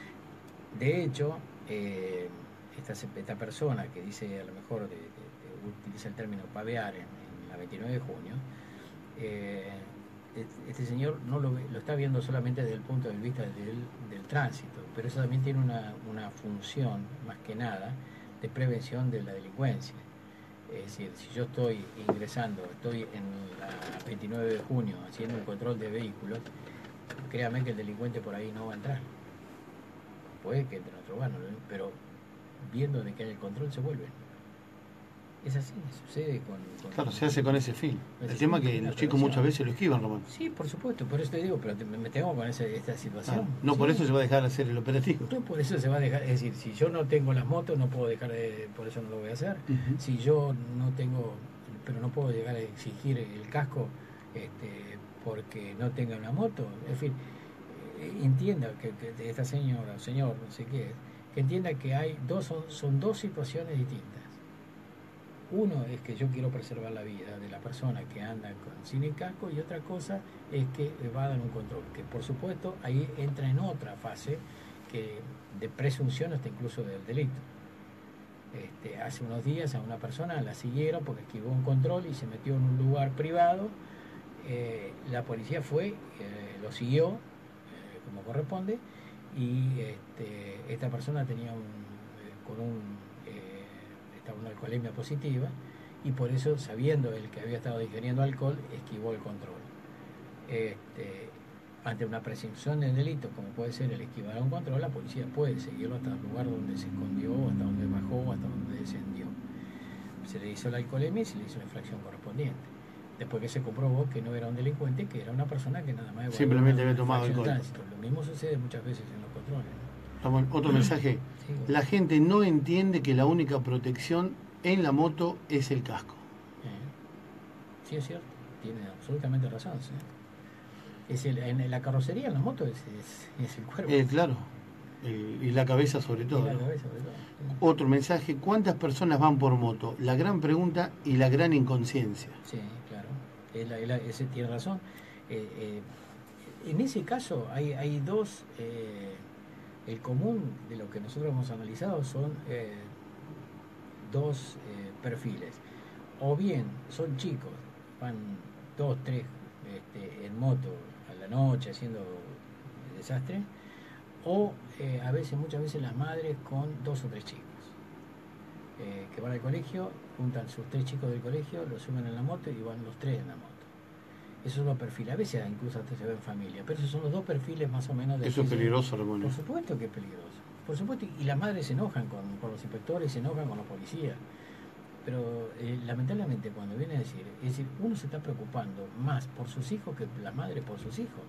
De hecho, eh, esta, esta persona que dice a lo mejor de, de utiliza el término pavear en, en la veintinueve de junio, eh, este señor no lo, ve, lo está viendo solamente desde el punto de vista del, del tránsito, pero eso también tiene una, una función, más que nada, de prevención de la delincuencia. Es decir, si yo estoy ingresando, estoy en la veintinueve de junio haciendo un control de vehículos, créame que el delincuente por ahí no va a entrar. Puede que entre en otro lugar, pero viendo de que hay el control se vuelve. Es así, sucede con... con claro, se hace con ese fin. El tema es que los chicos muchas veces lo esquivan, Román. Sí, por supuesto, por eso te digo, pero te, me tengo con ese, esta situación. Ah, no, sí. Por eso se va a dejar de hacer el operativo. No, por eso se va a dejar, es decir, si yo no tengo las motos, no puedo dejar de, por eso no lo voy a hacer. Uh-huh. Si yo no tengo, pero no puedo llegar a exigir el casco este, porque no tenga una moto, en fin, eh, entienda que, que esta señora o señor, no sé qué, que entienda que hay dos, son, son dos situaciones distintas. Uno es que yo quiero preservar la vida de la persona que anda con, sin el casco, y otra cosa es que va a dar un control, que por supuesto ahí entra en otra fase que de presunción hasta incluso del delito. Este, hace unos días a una persona la siguieron porque esquivó un control y se metió en un lugar privado, eh, la policía fue, eh, lo siguió eh, como corresponde, y este, esta persona tenía un, eh, con un una alcoholemia positiva, y por eso, sabiendo él que había estado ingiriendo alcohol, esquivó el control. Este, ante una presunción de delito como puede ser el esquivar un control, la policía puede seguirlo hasta el lugar donde se escondió, hasta donde bajó, hasta donde descendió. Se le hizo la alcoholemia y se le hizo la infracción correspondiente, después que se comprobó que no era un delincuente, que era una persona que nada más simplemente había tomado alcohol. Lo mismo sucede muchas veces en los controles, ¿no? Ramón, otro mensaje. Sí, bueno. La gente no entiende que la única protección en la moto es el casco. Eh, Sí, es cierto, tiene absolutamente razón. ¿Sí? Es el, en la carrocería, en la moto, es, es, es el cuerpo. Eh, claro, eh, y la cabeza sobre todo. Y la ¿no? cabeza, sobre todo. Sí. Otro mensaje, ¿cuántas personas van por moto? La gran pregunta y la gran inconsciencia. Sí, claro, es la- es la- ese tiene razón. Eh, eh, en ese caso hay, hay dos, eh, el común de lo que nosotros hemos analizado son eh, dos eh, perfiles. O bien son chicos, van dos, tres este, en moto a la noche haciendo desastre, o eh, a veces, muchas veces las madres con dos o tres chicos. Eh, que van al colegio, juntan sus tres chicos del colegio, los suben en la moto y van los tres en la moto. Esos son los perfiles, a veces incluso hasta se ve en familia, pero esos son los dos perfiles más o menos de Eso es aquellos- peligroso, Ramón. Por supuesto que es peligroso, por supuesto, y las madres se enojan con, con los inspectores, se enojan con los policías, pero eh, lamentablemente cuando viene a decir, es decir, uno se está preocupando más por sus hijos que la madre por sus hijos.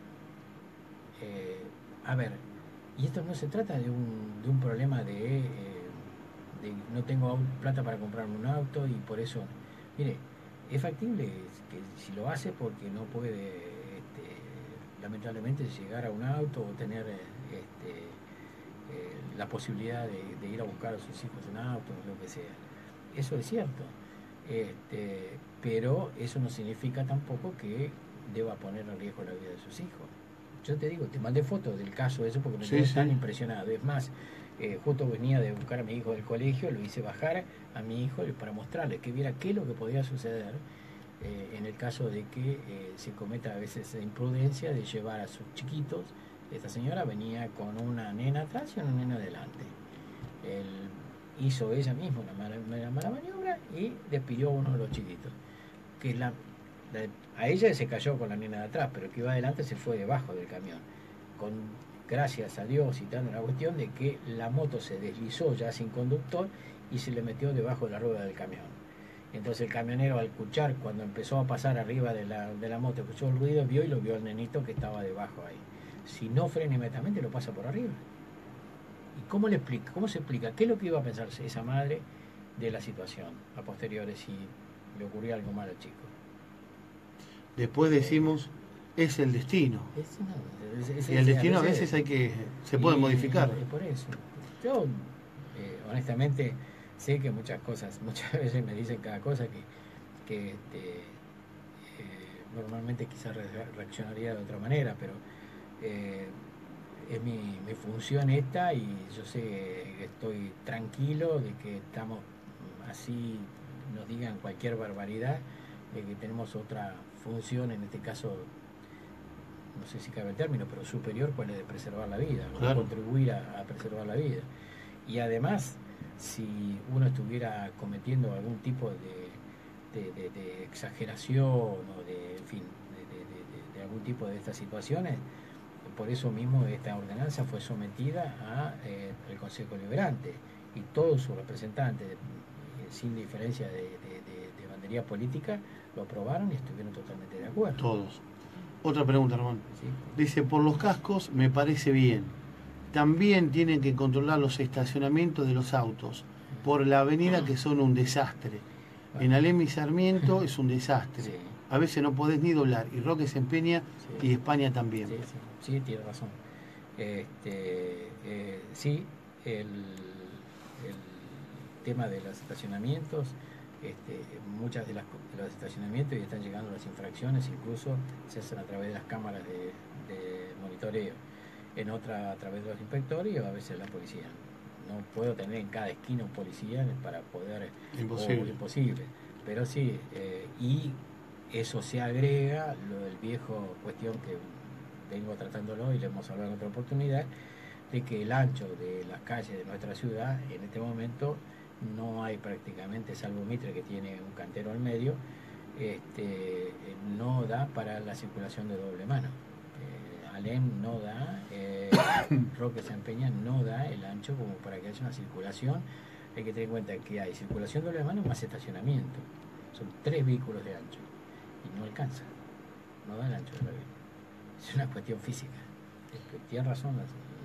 Eh, a ver, y esto no se trata de un, de un problema de... eh, de no tengo plata para comprarme un auto y por eso, mire, es factible que si lo hace porque no puede este, lamentablemente llegar a un auto o tener este, eh, la posibilidad de, de ir a buscar a sus hijos en auto o lo que sea, eso es cierto, este, pero eso no significa tampoco que deba poner en riesgo la vida de sus hijos. Yo te digo, te mandé fotos del caso eso porque me Sí, quedé sí. tan impresionado. Es más, eh, justo venía de buscar a mi hijo del colegio, lo hice bajar a mi hijo para mostrarle que viera qué es lo que podía suceder eh, en el caso de que eh, se cometa a veces la imprudencia de llevar a sus chiquitos. Esta señora venía con una nena atrás y una nena adelante. Él hizo ella misma una mala, una mala maniobra y despidió a uno de los chiquitos. Que la, la, a ella se cayó con la nena de atrás, pero el que iba adelante se fue debajo del camión. Con gracias a Dios y tal, la cuestión de que la moto se deslizó ya sin conductor y se le metió debajo de la rueda del camión. Entonces el camionero, al escuchar, cuando empezó a pasar arriba de la, de la moto, escuchó el ruido, vio y lo vio al nenito que estaba debajo ahí. Si no frena inmediatamente, lo pasa por arriba. ¿Y cómo le explica? ¿Cómo se explica? ¿Qué es lo que iba a pensarse esa madre de la situación a posteriores si le ocurría algo mal al chico? Después decimos, es el destino. Es, no, es, es, Y el es, destino a veces hay que, se puede y, modificar. y por eso. Yo, eh, honestamente, sé que muchas cosas, muchas veces me dicen cada cosa que, que este, eh, normalmente quizás re reaccionaría de otra manera, pero eh, es mi, mi función esta y yo sé que estoy tranquilo de que estamos así, nos digan cualquier barbaridad, de que tenemos otra función, en este caso, no sé si cabe el término, pero superior, cuál es de preservar la vida, ¿no? Claro. Contribuir a, a preservar la vida. Y además, si uno estuviera cometiendo algún tipo de, de, de, de exageración o de, en fin, de, de, de, de algún tipo de estas situaciones, por eso mismo esta ordenanza fue sometida al eh, Consejo Liberante y todos sus representantes, eh, sin diferencia de, de, de, de bandería política, lo aprobaron y estuvieron totalmente de acuerdo. Todos. Otra pregunta, Ramón. ¿Sí? Dice, por los cascos me parece bien. También tienen que controlar los estacionamientos de los autos por la avenida, que son un desastre. En Alem y Sarmiento es un desastre. Sí. A veces no podés ni doblar. Y Roque se empeña, Sí. y España también. Sí, sí, sí, tiene razón. Este, eh, sí, el, el tema de los estacionamientos, este, muchas de, las, de los estacionamientos y están llegando las infracciones, incluso se hacen a través de las cámaras de, de monitoreo, en otra a través de los inspectores y a veces la policía. No puedo tener en cada esquina un policía para poder... Imposible. O, imposible. Pero sí, eh, y eso se agrega, lo del viejo cuestión que vengo tratándolo y le hemos hablado en otra oportunidad, de que el ancho de las calles de nuestra ciudad en este momento no hay prácticamente, salvo Mitre que tiene un cantero al medio, este, no da para la circulación de doble mano. Eh, Alem no da, eh, Roque San Peña no da el ancho como para que haya una circulación. Hay que tener en cuenta que hay circulación doble mano más estacionamiento. Son tres vehículos de ancho y no alcanza, no da el ancho de la vía. Es una cuestión física. Tiene razón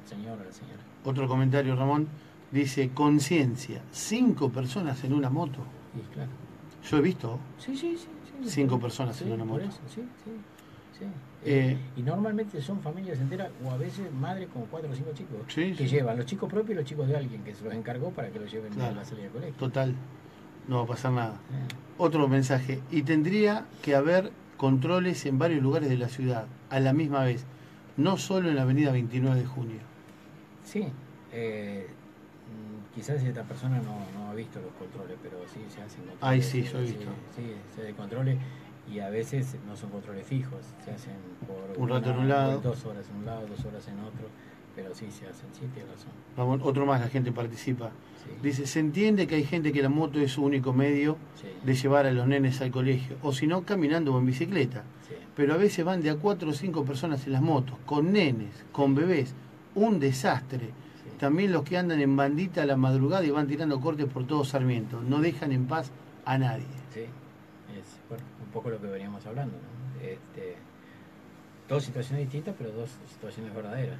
señor o la señora. Otro comentario, Ramón, dice, conciencia, cinco personas en una moto. Y claro. Yo he visto sí, sí, sí, sí, cinco sí, personas sí, en una moto. Por eso, sí, sí, sí. Eh, y normalmente son familias enteras, o a veces madres con cuatro o cinco chicos, sí, que sí. llevan los chicos propios y los chicos de alguien que se los encargó para que los lleven Claro. a la salida del colegio. Total, no va a pasar nada. Eh. Otro mensaje, y tendría que haber controles en varios lugares de la ciudad, a la misma vez, no solo en la avenida veintinueve de junio. Sí, eh, quizás esta persona no, no ha visto los controles, pero sí se hacen controles. Ay, sí, yo he visto. Sí, sí, se hacen controles y a veces no son controles fijos, se hacen por Un rato una, en un lado. dos horas en un lado, dos horas en otro, pero sí se hacen, sí, tiene razón. Vamos, otro más, la gente participa. Sí. Dice, se entiende que hay gente que la moto es su único medio Sí. de llevar a los nenes al colegio, o si no, caminando o en bicicleta. Sí. Pero a veces van de a cuatro o cinco personas en las motos, con nenes, con bebés, un desastre. Sí. También los que andan en bandita a la madrugada y van tirando cortes por todo Sarmiento, no dejan en paz a nadie. Sí, es bueno, un poco lo que veníamos hablando, ¿no? Este, dos situaciones distintas, pero dos situaciones verdaderas.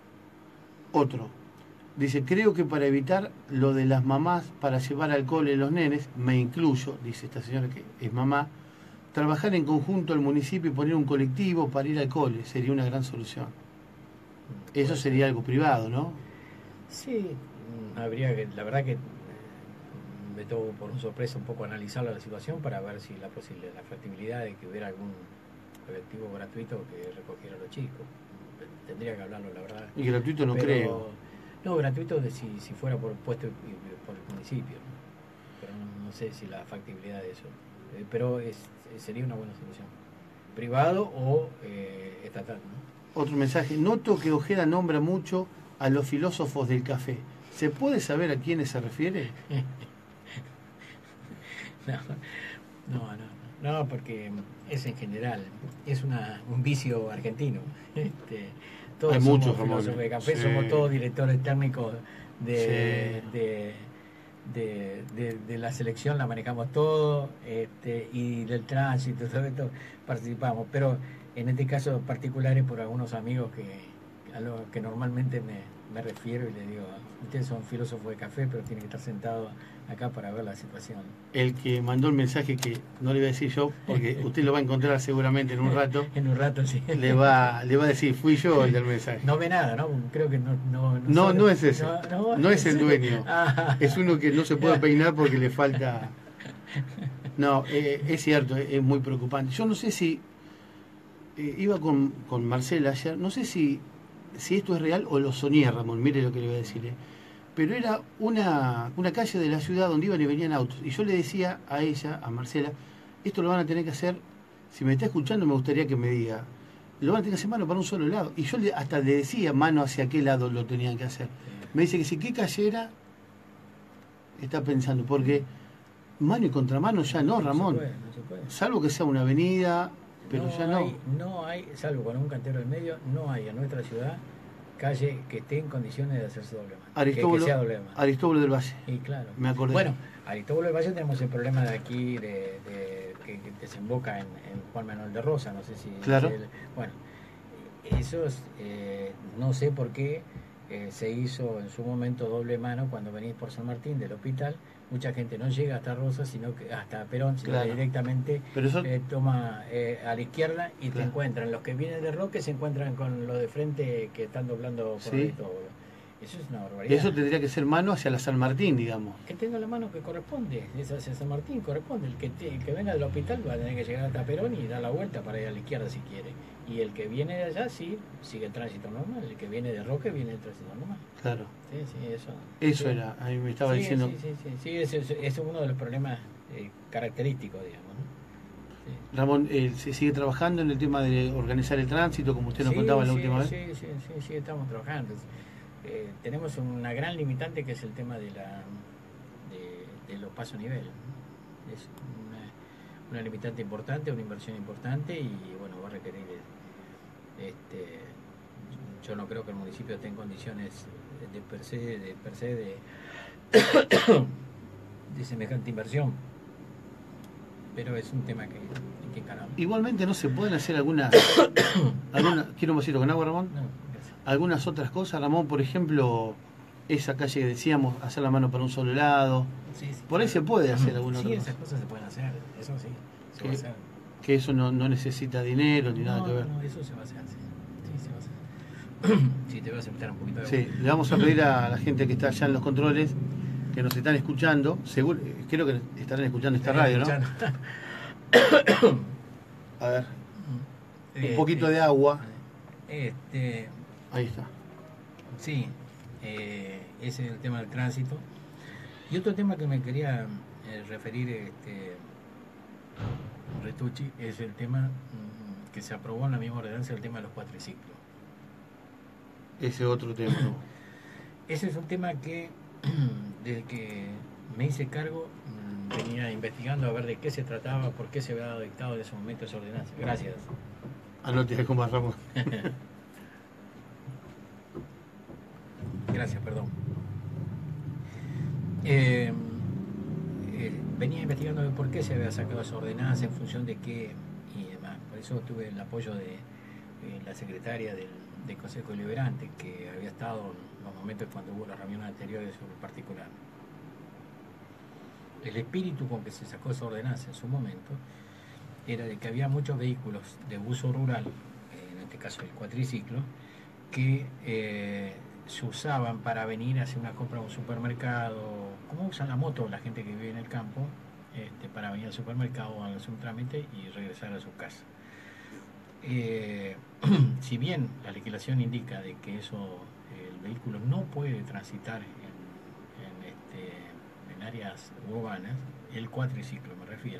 Otro, dice, creo que para evitar lo de las mamás para llevar alcohol en los nenes, me incluyo, dice esta señora que es mamá, trabajar en conjunto al municipio y poner un colectivo para ir al cole sería una gran solución. Eso sería algo privado, ¿no? Sí, habría que, la verdad que eh, me tuvo por un sorpresa un poco analizar la situación para ver si la posible, la factibilidad de que hubiera algún colectivo gratuito que recogiera a los chicos. Tendría que hablarlo, la verdad. Y gratuito no Pero, creo. No, gratuito de si, si fuera por puesto por el municipio, ¿no? Pero no, no sé si la factibilidad de eso. Eh, pero es, sería una buena solución. Privado o eh, estatal, ¿no? Otro mensaje, noto que Ojeda nombra mucho a los filósofos del café. ¿Se puede saber a quiénes se refiere? no, no, no, no, porque es en general, es una, un vicio argentino. Este, todos Hay somos muchos, filósofos Ramón. de café, Sí. somos todos directores técnicos de, Sí. de, de, de, de la selección, la manejamos todo, este, y del tránsito, todo esto participamos, pero en este caso particular es por algunos amigos que a los que normalmente me, me refiero y les digo, ustedes son filósofos de café, pero tienen que estar sentados acá para ver la situación. El que mandó el mensaje, que no le voy a decir yo, porque usted lo va a encontrar seguramente en un rato, En un rato, sí. le va, le va a decir, fui yo el del mensaje. No ve nada, ¿no? Creo que no... No, No, sabe. no es ese. No, no, No es el dueño. Ah. Es uno que no se puede peinar porque le falta... No, eh, es cierto, es muy preocupante. Yo no sé si... Eh, iba con, con Marcela ayer, no sé si, si esto es real o lo soñé, Ramón, mire lo que le voy a decir. Eh. Pero era una, una calle de la ciudad donde iban y venían autos. Y yo le decía a ella, a Marcela, esto lo van a tener que hacer, si me está escuchando me gustaría que me diga, lo van a tener que hacer mano para un solo lado. Y yo le, hasta le decía mano hacia qué lado lo tenían que hacer. Me dice que si qué calle era, está pensando, porque mano y contramano ya no, Ramón. No se puede, no se puede. Salvo que sea una avenida, pero no ya no. hay, no hay, salvo con un cantero en medio, no hay en nuestra ciudad calle que esté en condiciones de hacerse doble mano. Aristóbulo, que, que sea doble mano. Aristóbulo del Valle. Y claro. Me acordé. Bueno, Aristóbulo del Valle tenemos el problema de aquí, de, de que, que desemboca en, en Juan Manuel de Rosa, no sé si... Claro. Si el, bueno, esos, eh, no sé por qué eh, se hizo en su momento doble mano cuando venís por San Martín del hospital. Mucha gente no llega hasta Rosa, sino que hasta Perón, sino Claro. que directamente Pero eso- eh, toma eh, a la izquierda y Claro. te encuentran. Los que vienen de Roque se encuentran con los de frente que están doblando por Sí. Aristóbulo. Eso es una barbaridad. Eso tendría que ser mano hacia la San Martín, digamos. Que tenga la mano que corresponde, es hacia San Martín corresponde. El que, te- el que venga del hospital va a tener que llegar hasta Perón y dar la vuelta para ir a la izquierda si quiere. Y el que viene de allá, sí, sigue el tránsito normal. El que viene de Roque viene el tránsito normal. Claro. Sí, sí, eso. Eso sí. era, a mí me estaba Sí, diciendo. Sí, sí, sí, sí, ese es, es uno de los problemas eh, característicos, digamos. ¿no? Sí. Ramón, eh, ¿se sigue trabajando en el tema de organizar el tránsito, como usted nos Sí, contaba la sí, última vez? Sí, sí, sí, sí, estamos trabajando. Eh, tenemos una gran limitante que es el tema de la de, de los pasos a nivel. ¿no? Es una, una limitante importante, una inversión importante y bueno, va a requerir este yo no creo que el municipio esté en condiciones de per se de, per se de, de semejante inversión. Pero es un tema que hay que encarar. Igualmente no se pueden hacer algunas... alguna, ¿quiero un vasito con agua, Ramón? No, gracias. algunas otras cosas, Ramón, por ejemplo, esa calle que decíamos, hacer la mano para un solo lado, Sí, sí, por ahí se puede hacer alguna sí, otra esas cosa. cosas se pueden hacer, eso sí, se Que, va a hacer. que eso no, no necesita dinero ni No, nada que no, ver. no, eso se va a hacer, sí, sí, se va a hacer. Sí, te voy a aceptar un poquito de agua. Sí, le vamos a pedir a la gente que está allá en los controles, que nos están escuchando, seguro, creo que estarán escuchando esta radio, ¿no? A ver, un poquito de agua. Este, Ahí está. sí, eh, ese es el tema del tránsito. Y otro tema que me quería eh, referir, este, Retucci, es el tema mm, que se aprobó en la misma ordenanza, el tema de los cuatriciclos. Ese otro tema, ¿no? Ese es un tema que desde que me hice cargo mm, venía investigando a ver de qué se trataba, por qué se había dictado en ese momento esa ordenanza. Gracias. Ah, no tienes como Ramón. Gracias, perdón. Eh, eh, venía investigando de por qué se había sacado esa ordenanza, en función de qué y demás. Por eso tuve el apoyo de eh, la secretaria del, del Consejo Deliberante, que había estado en los momentos cuando hubo las reuniones anteriores sobre el particular. El espíritu con que se sacó esa ordenanza en su momento era de que había muchos vehículos de uso rural, en este caso el cuatriciclo, que eh, se usaban para venir a hacer una compra a un supermercado, como usan la moto la gente que vive en el campo, este, para venir al supermercado, a hacer un trámite y regresar a su casa. Eh, si bien la legislación indica de que eso, el vehículo no puede transitar en, en, este, en áreas urbanas, el cuatriciclo me refiero,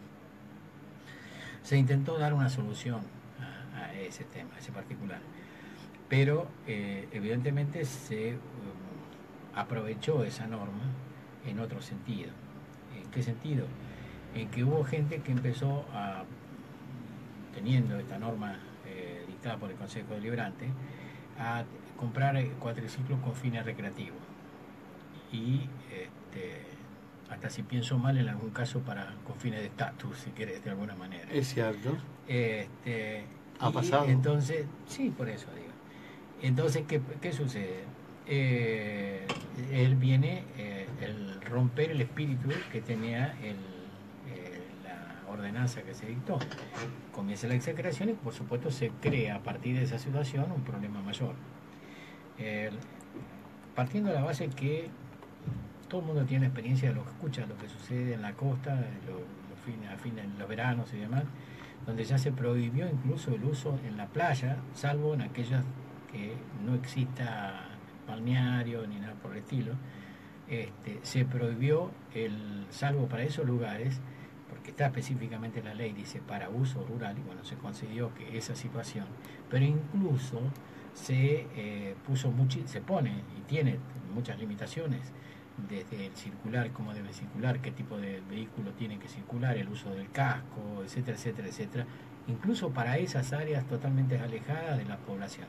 se intentó dar una solución a, a ese tema, a ese particular. Pero eh, evidentemente se um, aprovechó esa norma en otro sentido. ¿En qué sentido? En que hubo gente que empezó a, teniendo esta norma eh, dictada por el Consejo Deliberante, a comprar cuatriciclos con fines recreativos. Y este, hasta si pienso mal, en algún caso para con fines de estatus, si querés, de alguna manera. Es cierto. Este, ¿Ha pasado? Entonces, sí, por eso digo. Entonces, ¿qué, qué sucede? Eh, él viene, eh, el romper el espíritu que tenía el, eh, la ordenanza que se dictó. Comienza la execración y, por supuesto, se crea a partir de esa situación un problema mayor. Eh, partiendo de la base que todo el mundo tiene experiencia de lo que escucha, lo que sucede en la costa, lo, los fines, a fines, los veranos y demás, donde ya se prohibió incluso el uso en la playa, salvo en aquellas que no exista balneario ni nada por el estilo. Este, se prohibió el salvo para esos lugares, porque está específicamente la ley, dice para uso rural, y bueno, se concedió que esa situación, pero incluso se eh, puso mucho, se pone y tiene muchas limitaciones, desde el circular, cómo debe circular, qué tipo de vehículo tiene que circular, el uso del casco, etcétera, etcétera, etcétera, incluso para esas áreas totalmente alejadas de la población.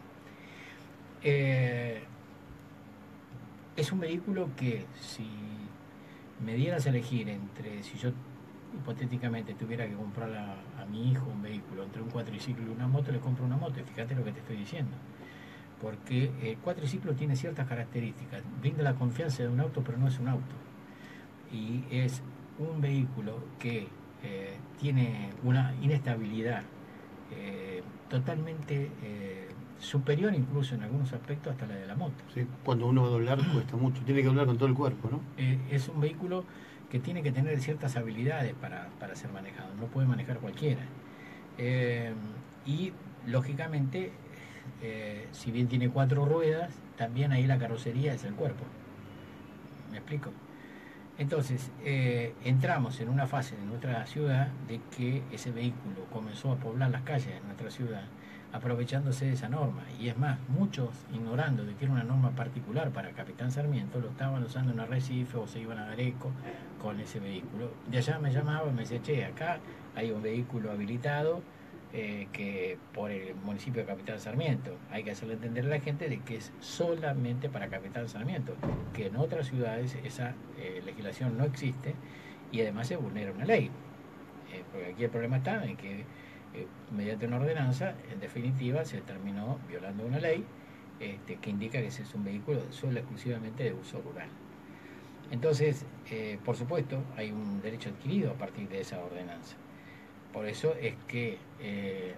Eh, es un vehículo que, si me dieras a elegir entre, si yo hipotéticamente tuviera que comprar a, a mi hijo un vehículo, entre un cuatriciclo y una moto, le compro una moto, y fíjate lo que te estoy diciendo, porque el cuatriciclo tiene ciertas características, brinda la confianza de un auto, pero no es un auto, y es un vehículo que eh, tiene una inestabilidad eh, totalmente eh, superior, incluso en algunos aspectos, hasta la de la moto. Sí, cuando uno va a doblar cuesta mucho, tiene que doblar con todo el cuerpo, ¿no? Eh, es un vehículo que tiene que tener ciertas habilidades para, para ser manejado, no puede manejar cualquiera. Eh, y lógicamente, eh, si bien tiene cuatro ruedas, también ahí la carrocería es el cuerpo. ¿Me explico? Entonces, eh, entramos en una fase de nuestra ciudad de que ese vehículo comenzó a poblar las calles de nuestra ciudad, aprovechándose de esa norma. Y es más, muchos, ignorando de que era una norma particular para Capitán Sarmiento, lo estaban usando en Arrecife o se iban a Areco con ese vehículo. De allá me llamaban y me decía, che, acá hay un vehículo habilitado eh, que por el municipio de Capitán Sarmiento. Hay que hacerle entender a la gente de que es solamente para Capitán Sarmiento, que en otras ciudades esa eh, legislación no existe y además se vulnera una ley. Eh, porque aquí el problema está en que eh, mediante una ordenanza, en definitiva, se terminó violando una ley este, que indica que ese es un vehículo solo exclusivamente de uso rural. Entonces, eh, por supuesto, hay un derecho adquirido a partir de esa ordenanza. Por eso es que eh,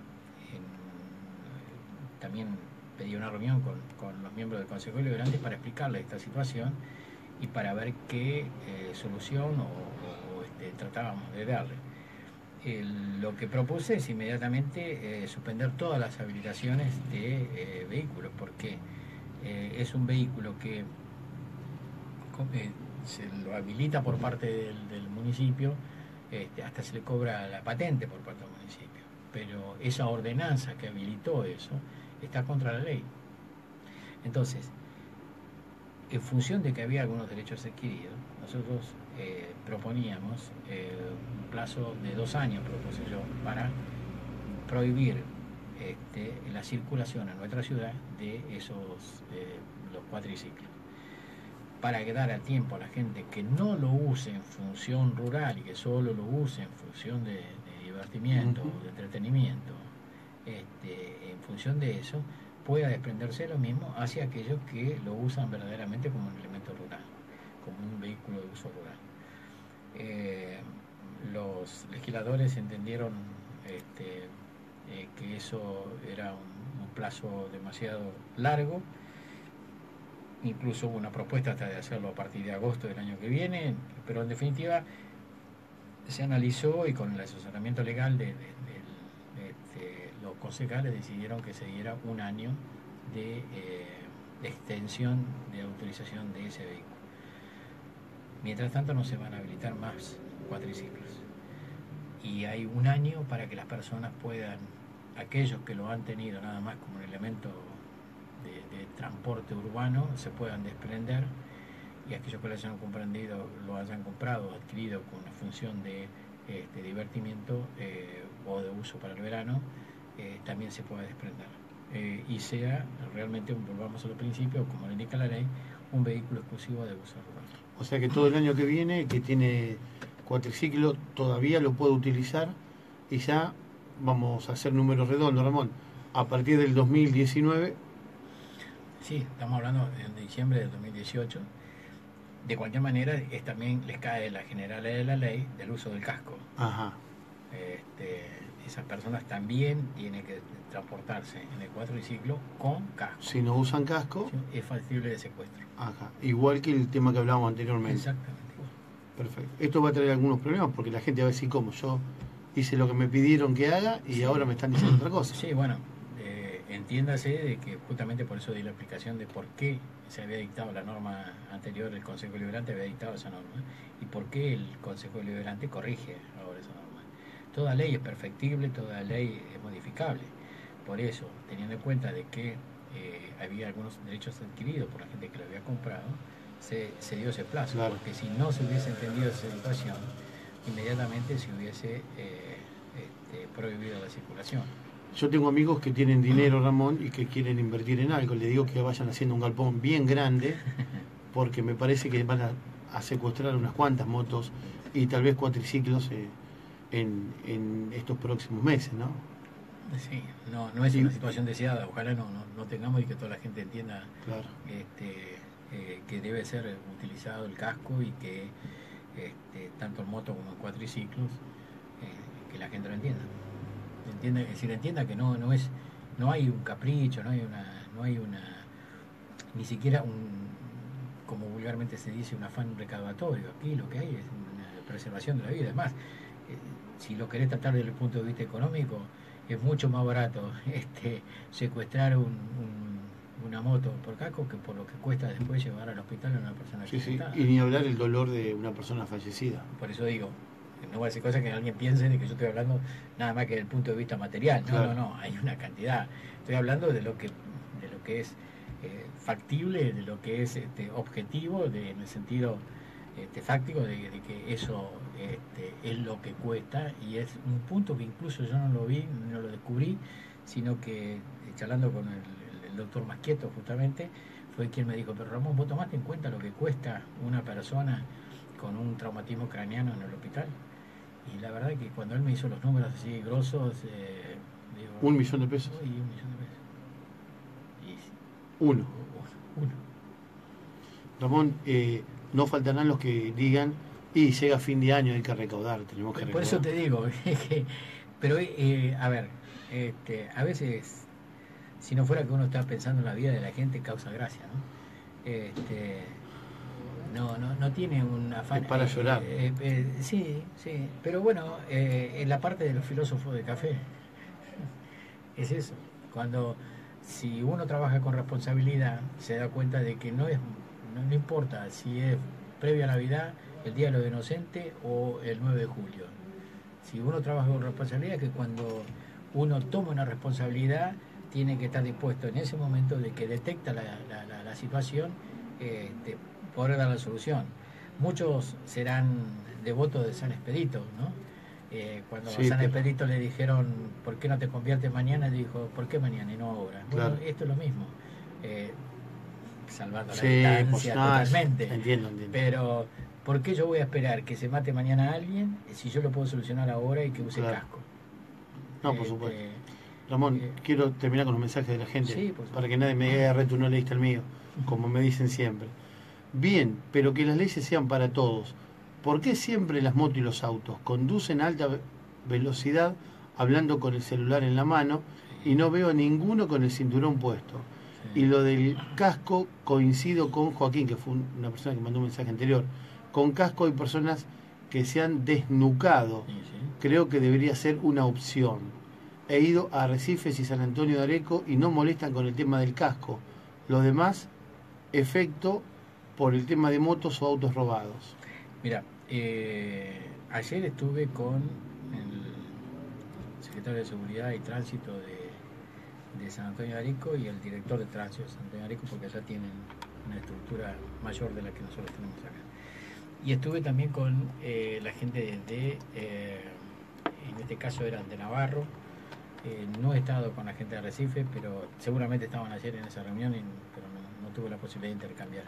en, también pedí una reunión con, con los miembros del Consejo Deliberante para explicarles esta situación y para ver qué eh, solución o, o este, tratábamos de darle. El, lo que propuse es inmediatamente eh, suspender todas las habilitaciones de eh, vehículos, porque eh, es un vehículo que eh, se lo habilita por parte del, del municipio, este, hasta se le cobra la patente por parte del municipio, pero esa ordenanza que habilitó eso está contra la ley. Entonces, en función de que había algunos derechos adquiridos, nosotros eh, proponíamos eh, un plazo de dos años, propuse yo, para prohibir este, la circulación en nuestra ciudad de esos eh, los cuatriciclos, para que dar a tiempo a la gente que no lo use en función rural y que solo lo use en función de, de divertimiento, uh-huh. de entretenimiento, este, en función de eso, pueda desprenderse lo mismo hacia aquellos que lo usan verdaderamente como un elemento rural, como un vehículo de uso rural. Eh, los legisladores entendieron este, eh, que eso era un, un plazo demasiado largo. Incluso hubo una propuesta hasta de hacerlo a partir de agosto del año que viene, pero en definitiva se analizó y con el asesoramiento legal de, de, de, de los concejales decidieron que se diera un año de, eh, de extensión de autorización de ese vehículo. Mientras tanto no se van a habilitar más cuatriciclos. Y hay un año para que las personas puedan, aquellos que lo han tenido nada más como un elemento de, de transporte urbano, se puedan desprender, y aquellos que lo hayan comprendido, lo hayan comprado, adquirido con una función de este, divertimiento eh, o de uso para el verano, eh, también se pueda desprender. Eh, y sea realmente, volvamos a los principios, como lo indica la ley, un vehículo exclusivo de uso rural. O sea que todo el año que viene, que tiene cuatriciclo, todavía lo puede utilizar, y ya vamos a hacer números redondos, Ramón, a partir del dos mil diecinueve. Sí, estamos hablando de diciembre del dos mil dieciocho. De cualquier manera, es, también les cae la generalidad de la ley del uso del casco. Ajá. Este, esas personas también tienen que transportarse en el cuatriciclo con casco. Si no usan casco, ¿sí? Es factible de secuestro. Ajá. Igual que el tema que hablábamos anteriormente. Exactamente igual. Perfecto. Esto va a traer algunos problemas porque la gente va a decir, ¿cómo? Yo hice lo que me pidieron que haga y sí. ahora me están diciendo otra cosa. Sí, bueno, eh, entiéndase de que justamente por eso di la explicación de por qué se había dictado la norma anterior, el Consejo Deliberante había dictado esa norma, y por qué el Consejo Deliberante corrige ahora esa norma. Toda ley es perfectible, toda ley es modificable. Por eso, teniendo en cuenta de que eh, había algunos derechos adquiridos por la gente que lo había comprado, se, se dio ese plazo, claro. Porque si no se hubiese entendido esa situación, inmediatamente se hubiese eh, este, prohibido la circulación. Yo tengo amigos que tienen dinero, Ramón, y que quieren invertir en algo. Le digo que vayan haciendo un galpón bien grande, porque me parece que van a, a secuestrar unas cuantas motos y tal vez cuatriciclos eh, en, en estos próximos meses, ¿no? Sí, no, no es una situación deseada. Ojalá no, no, no tengamos y que toda la gente entienda claro. este, eh, que debe ser utilizado el casco y que este, tanto en moto como en cuatriciclos, eh, que la gente lo entienda. Entienda, es decir, entienda que no, no es, no hay un capricho, no hay una, no hay una, ni siquiera un, como vulgarmente se dice, un afán recaudatorio. Aquí lo que hay es una preservación de la vida. Además, eh, si lo querés tratar desde el punto de vista económico, es mucho más barato este, secuestrar un, un, una moto por casco que por lo que cuesta después llevar al hospital a una persona sí, sí. Y ni hablar el dolor de una persona fallecida. Por eso digo, no voy a decir cosas que alguien piense de que yo estoy hablando nada más que desde el punto de vista material. No, claro. no, no, hay una cantidad. Estoy hablando de lo que, de lo que es eh, factible, de lo que es este, objetivo, de, en el sentido este, fáctico de, de que eso este, es lo que cuesta, y es un punto que incluso yo no lo vi, no lo descubrí, sino que charlando con el, el, el doctor Masquieto justamente, fue quien me dijo, pero Ramón, ¿vos tomaste en cuenta lo que cuesta una persona con un traumatismo craneano en el hospital? Y la verdad que cuando él me hizo los números así grosos, eh, digo, un millón de pesos. Y un millón de pesos. Uno. Uno. Ramón, eh, no faltarán los que digan, y llega fin de año, hay que recaudar, tenemos que Por recaudar. eso te digo, pero eh, a ver, este, a veces, si no fuera que uno está pensando en la vida de la gente, causa gracia, ¿no? Este, no, no, no tiene un afán. Es para eh, llorar. Eh, eh, sí, sí, pero bueno, eh, en la parte de los filósofos de café, es eso. Cuando, si uno trabaja con responsabilidad, se da cuenta de que no es, no, no importa si es previa a Navidad, el Día de los Inocentes o el nueve de julio. Si uno trabaja con responsabilidad, que cuando uno toma una responsabilidad, tiene que estar dispuesto en ese momento de que detecta la, la, la, la situación, eh, de poder dar la solución. Muchos serán devotos de San Expedito, ¿no? Eh, cuando Sí, a San pero- Expedito le dijeron, ¿por qué no te conviertes mañana? Dijo, ¿por qué mañana y no ahora? Bueno, Claro. esto es lo mismo. Eh, salvando Sí, la distancia pues, no, totalmente. entiendo, entiendo. Pero, ¿por qué yo voy a esperar que se mate mañana a alguien si yo lo puedo solucionar ahora y que use Claro. casco? No, por Este, supuesto. Ramón, eh, quiero terminar con los mensajes de la gente, Sí, por supuesto. para que nadie me diga, "Re, tú no leíste el mío", como me dicen siempre. Bien, pero que las leyes sean para todos. ¿Por qué siempre las motos y los autos conducen a alta ve- velocidad hablando con el celular en la mano y no veo a ninguno con el cinturón puesto? Sí. Y lo del casco, coincido con Joaquín, que fue un- una persona que mandó un mensaje anterior. Con casco hay personas que se han desnucado. Sí, sí. Creo que debería ser una opción. He ido a Arrecifes y San Antonio de Areco y no molestan con el tema del casco. Lo demás, efecto por el tema de motos o autos robados. Mira, eh, ayer estuve con el secretario de Seguridad y Tránsito de, de San Antonio de Arico y el director de tránsito de San Antonio de Arico, porque allá tienen una estructura mayor de la que nosotros tenemos acá. Y estuve también con eh, la gente de, de, eh, en este caso eran de Navarro. Eh, no he estado con la gente de Arrecife, pero seguramente estaban ayer en esa reunión, y, pero no, no tuve la posibilidad de intercambiar.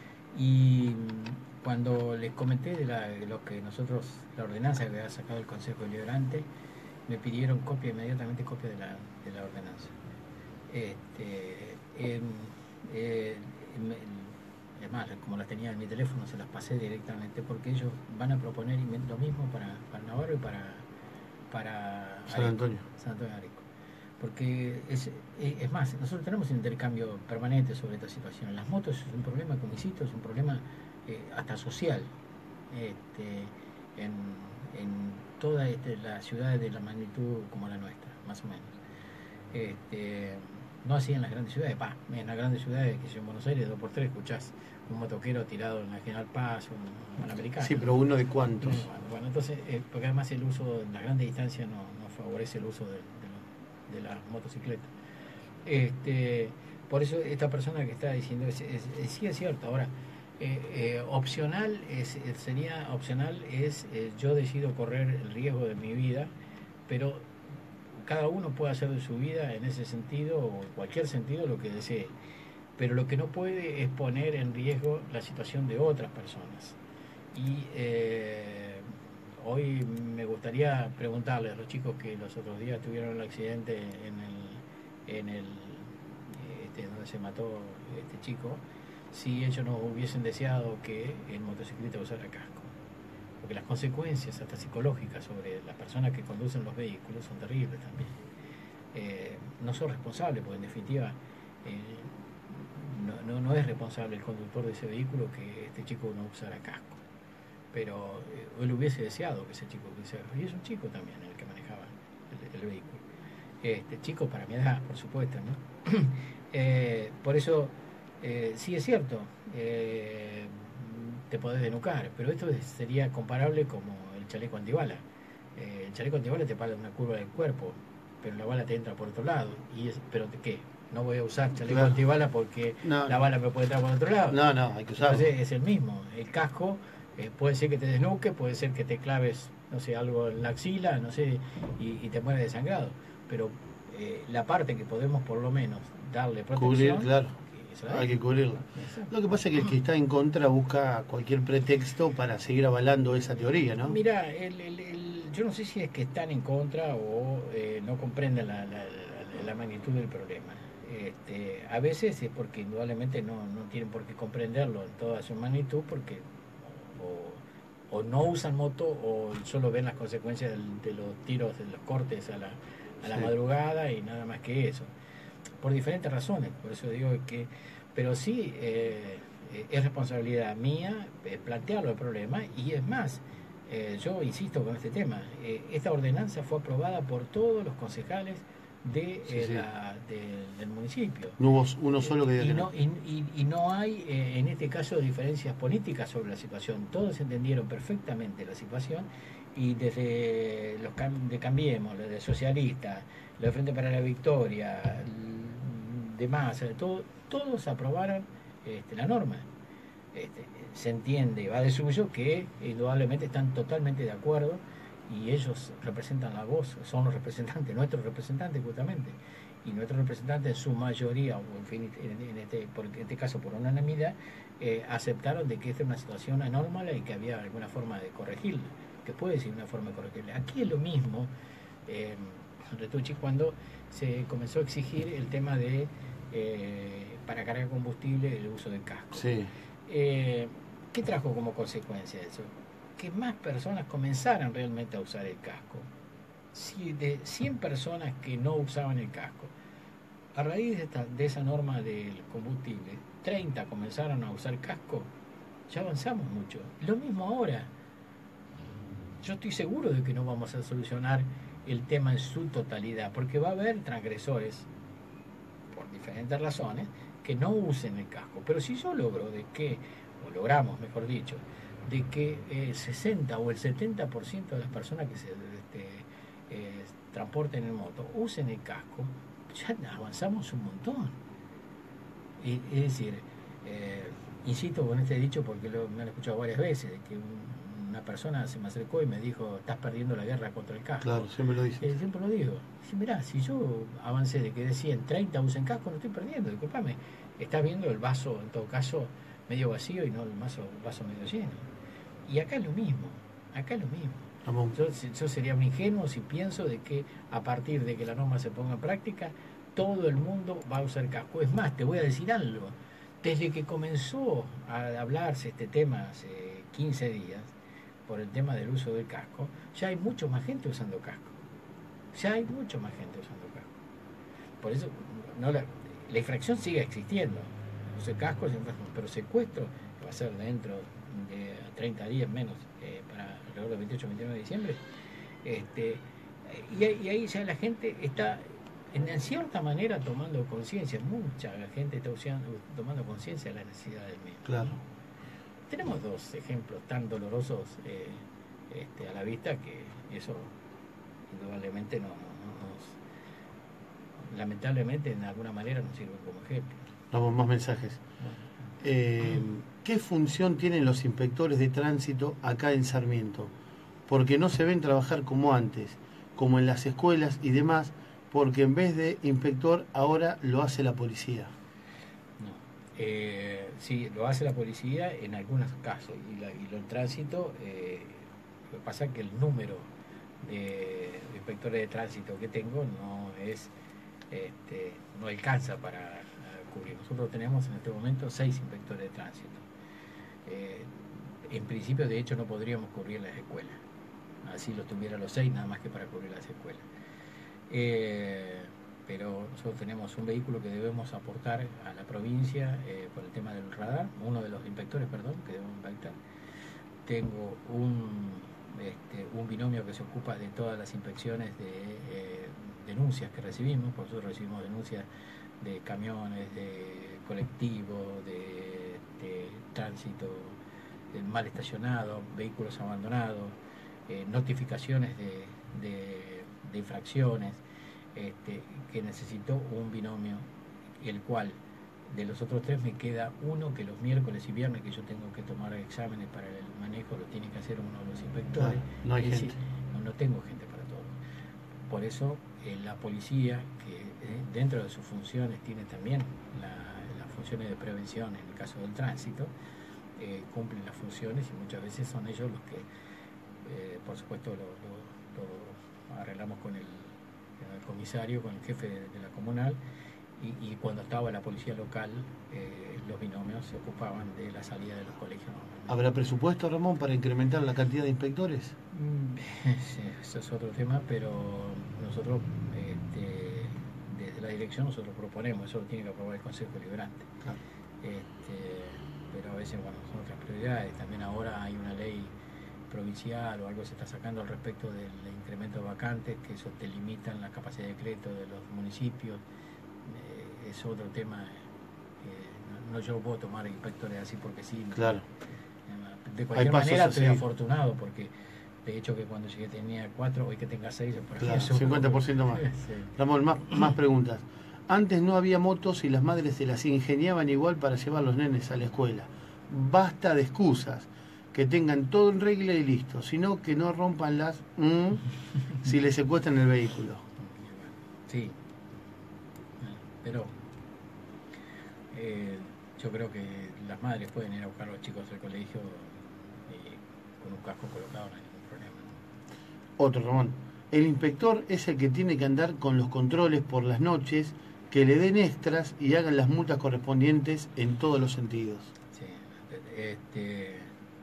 Y cuando les comenté de, la, de lo que nosotros, la ordenanza que había sacado el Consejo Deliberante, me pidieron copia, inmediatamente copia de la, de la ordenanza. Este, eh, eh, me, es más, como las tenía en mi teléfono, se las pasé directamente, porque ellos van a proponer lo mismo para, para Navarro y para, para San Antonio. San Antonio de Arico. Porque es, es más, nosotros tenemos un intercambio permanente sobre esta situación. Las motos es un problema, como insisto, es un problema eh, hasta social, este, en, en todas este, las ciudades de la magnitud como la nuestra, más o menos. Este, no así en las grandes ciudades, bah, en las grandes ciudades, que en Buenos Aires, dos por tres escuchás un motoquero tirado en la General Paz o en la Americana. Sí, pero uno de cuántos. Bueno, bueno, entonces, eh, porque además el uso en las grandes distancias no, no favorece el uso de, de, de las motocicletas. Este, por eso esta persona que está diciendo, es, es, es, sí es cierto. Ahora, eh, eh, opcional es, sería opcional es eh, yo decido correr el riesgo de mi vida, pero cada uno puede hacer de su vida en ese sentido o en cualquier sentido lo que desee, pero lo que no puede es poner en riesgo la situación de otras personas. Y eh, hoy me gustaría preguntarle a los chicos que los otros días tuvieron el accidente en el, en el este, donde se mató este chico, si ellos no hubiesen deseado que el motociclista usara casco, porque las consecuencias hasta psicológicas sobre las personas que conducen los vehículos son terribles también. Eh, no son responsables, porque en definitiva eh, no, no, no es responsable el conductor de ese vehículo que este chico no usara casco, pero eh, él hubiese deseado que ese chico quisiera, y es un chico también el que manejaba el, el vehículo, este chico para mi edad, por supuesto, ¿no? eh, por eso eh, sí es cierto, eh, te podés denucar, pero esto es, sería comparable como el chaleco antibala. Eh, el chaleco antibala te para una curva del cuerpo, pero la bala te entra por otro lado. Y es, ¿pero qué? No voy a usar chaleco Claro. antibala porque No, la no. bala me puede entrar por otro lado. No, no, hay que usarlo. Entonces es el mismo. El casco eh, puede ser que te desnuque, puede ser que te claves, no sé, algo en la axila, no sé, y, y te mueres desangrado. Pero eh, la parte que podemos por lo menos darle protección, Cubrir, claro. eso la Hay que cubrirlo. Lo que pasa es que el que está en contra busca cualquier pretexto para seguir avalando esa teoría, ¿no? Mira, el, el, el, yo no sé si es que están en contra o eh, no comprenden la, la, la, la magnitud del problema. este, a veces es porque indudablemente no, no tienen por qué comprenderlo en toda su magnitud, porque o, o no usan moto o solo ven las consecuencias del, de los tiros, de los cortes a la, a la sí. madrugada y nada más que eso, por diferentes razones. Por eso digo que, pero sí eh, es responsabilidad mía eh, plantearlo el problema, y es más, eh, yo insisto con este tema, eh, esta ordenanza fue aprobada por todos los concejales de, sí, eh, sí. La, de, del municipio. No hubo uno solo que diga y, no, y, y, y no hay eh, en este caso diferencias políticas sobre la situación. Todos entendieron perfectamente la situación, y desde los cam de Cambiemos, los de Socialistas, los de Frente para la Victoria, demás, todo, todos aprobaron este, la norma. Este, se entiende, va de suyo que indudablemente están totalmente de acuerdo, y ellos representan la voz, son los representantes, nuestros representantes justamente, y nuestros representantes en su mayoría, o en, fin, en, este, por, en este caso por unanimidad, eh, aceptaron de que esta es una situación anómala y que había alguna forma de corregirla, que puede ser una forma de corregirla. Aquí es lo mismo, eh, Retucci, cuando se comenzó a exigir el tema de, eh, para cargar combustible, el uso del casco. Sí. Eh, ¿Qué trajo como consecuencia eso? Que más personas comenzaran realmente a usar el casco. Si de cien personas que no usaban el casco, a raíz de, esta, de esa norma del combustible, treinta comenzaron a usar casco, ya avanzamos mucho. Lo mismo ahora. Yo estoy seguro de que no vamos a solucionar el tema en su totalidad, porque va a haber transgresores, por diferentes razones, que no usen el casco. Pero si yo logro de que, o logramos, mejor dicho, de que el sesenta o el setenta por ciento de las personas que se este, eh, transporten en moto usen el casco, ya avanzamos un montón. Y, es decir, eh, insisto con este dicho porque lo, me han escuchado varias veces, de que un, una persona se me acercó y me dijo: estás perdiendo la guerra contra el casco. Claro, siempre lo dice. Eh, siempre lo digo. Dice: mirá, si yo avancé de que de cien, treinta usen casco, no estoy perdiendo, discúlpame. Estás viendo el vaso, en todo caso, medio vacío y no el vaso, el vaso medio lleno. Y acá es lo mismo, acá es lo mismo. Yo, yo sería un ingenuo si pienso de que a partir de que la norma se ponga en práctica, todo el mundo va a usar casco. Es más, te voy a decir algo. Desde que comenzó a hablarse este tema hace quince días, por el tema del uso del casco, ya hay mucho más gente usando casco. Ya hay mucho más gente usando casco. Por eso, no la, la infracción sigue existiendo. No sé, casco, pero secuestro, que va a ser dentro de treinta días menos, eh, para alrededor del veintiocho o veintinueve de diciembre, este, y, y ahí ya la gente está en cierta manera tomando conciencia, mucha gente está usando, tomando conciencia de la necesidad del mismo. Claro. Tenemos dos ejemplos tan dolorosos eh, este, a la vista, que eso indudablemente no, no, no nos, lamentablemente en alguna manera nos sirve como ejemplo. Vamos, más mensajes. Eh, ¿Qué función tienen los inspectores de tránsito acá en Sarmiento? Porque no se ven trabajar como antes, como en las escuelas y demás, porque en vez de inspector ahora lo hace la policía. No, eh, sí, lo hace la policía en algunos casos, y, la, y lo en tránsito, eh, lo que pasa es que el número de, de inspectores de tránsito que tengo no es, este, no alcanza para cubrir. Nosotros tenemos en este momento seis inspectores de tránsito. Eh, en principio, de hecho, no podríamos cubrir las escuelas. Así los tuviera los seis, nada más que para cubrir las escuelas. Eh, pero nosotros tenemos un vehículo que debemos aportar a la provincia eh, por el tema del radar, uno de los inspectores, perdón, que debemos impactar. Tengo un, este, un binomio que se ocupa de todas las inspecciones de eh, denuncias que recibimos, por nosotros recibimos denuncias de camiones, de colectivos, de, de tránsito de mal estacionado, vehículos abandonados, eh, notificaciones de, de, de infracciones, este, que necesito un binomio, el cual de los otros tres me queda uno que los miércoles y viernes que yo tengo que tomar exámenes para el manejo, lo tiene que hacer uno de los inspectores. No, no hay es gente. Decir, no, no tengo gente para todo. Por eso eh, la policía, que eh, dentro de sus funciones tiene también la, las funciones de prevención en el caso del tránsito, eh, cumplen las funciones y muchas veces son ellos los que, eh, por supuesto, lo, lo, lo arreglamos con el, el comisario, con el jefe de, de la comunal, y, y cuando estaba la policía local, eh, los binomios se ocupaban de la salida de los colegios. ¿Habrá presupuesto, Ramón, para incrementar la cantidad de inspectores? Sí, eso es otro tema, pero nosotros, este, desde la dirección, nosotros proponemos, eso lo tiene que aprobar el Consejo Deliberante. Claro. Este, pero a veces, bueno, son otras prioridades. También ahora hay una ley provincial o algo se está sacando al respecto del incremento de vacantes, que eso te limitan la capacidad de crédito de los municipios. Eh, es otro tema. Eh, no, no yo puedo tomar inspectores así porque sí. Claro. Eh, de cualquier manera estoy afortunado porque de hecho que cuando llegué tenía cuatro, hoy que tenga seis, por claro, cincuenta por ciento más. Sí. Ramón, más, más preguntas. Antes no había motos y las madres se las ingeniaban igual para llevar a los nenes a la escuela. Basta de excusas. Que tengan todo en regla y listo, sino que no rompan las mm, si les secuestran el vehículo. Sí, pero eh, yo creo que las madres pueden ir a buscar a los chicos al colegio y con un casco colocado no hay ningún problema. Otro, Ramón. El inspector es el que tiene que andar con los controles por las noches, que le den extras y hagan las multas correspondientes en todos los sentidos. Sí, este...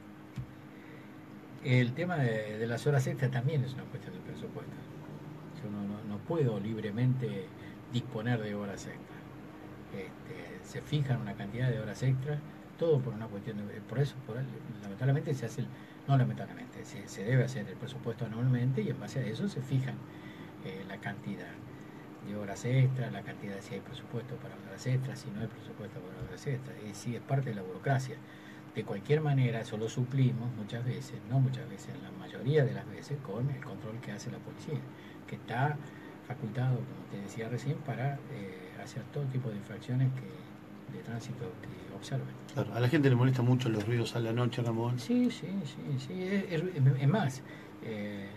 El tema de, de las horas extras también es una cuestión de presupuesto. Yo no, no, no puedo libremente disponer de horas extras. Este, se fijan una cantidad de horas extras, todo por una cuestión de... Por eso, por, lamentablemente se hace... El, no lamentablemente, se, se debe hacer el presupuesto anualmente y en base a eso se fijan eh, la cantidad de horas extras, la cantidad de si hay presupuesto para horas extras, si no hay presupuesto para horas extras. Y sí, es parte de la burocracia. De cualquier manera, eso lo suplimos muchas veces, no muchas veces, en la mayoría de las veces, con el control que hace la policía, que está facultado, como te decía recién, para eh, hacer todo tipo de infracciones que, de tránsito que observen. Claro, a la gente le molesta mucho los ruidos a la noche, Ramón. Sí, sí, sí, sí. Es, es, es más, eh,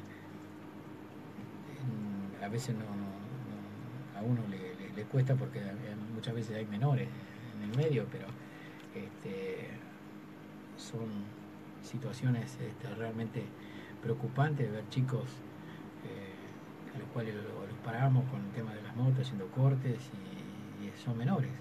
en, a veces no, no, a uno le, le, le cuesta porque muchas veces hay menores en el medio, pero este, son situaciones este, realmente preocupantes de ver chicos eh, a los cuales los, los paramos con el tema de las motos haciendo cortes y, y son menores.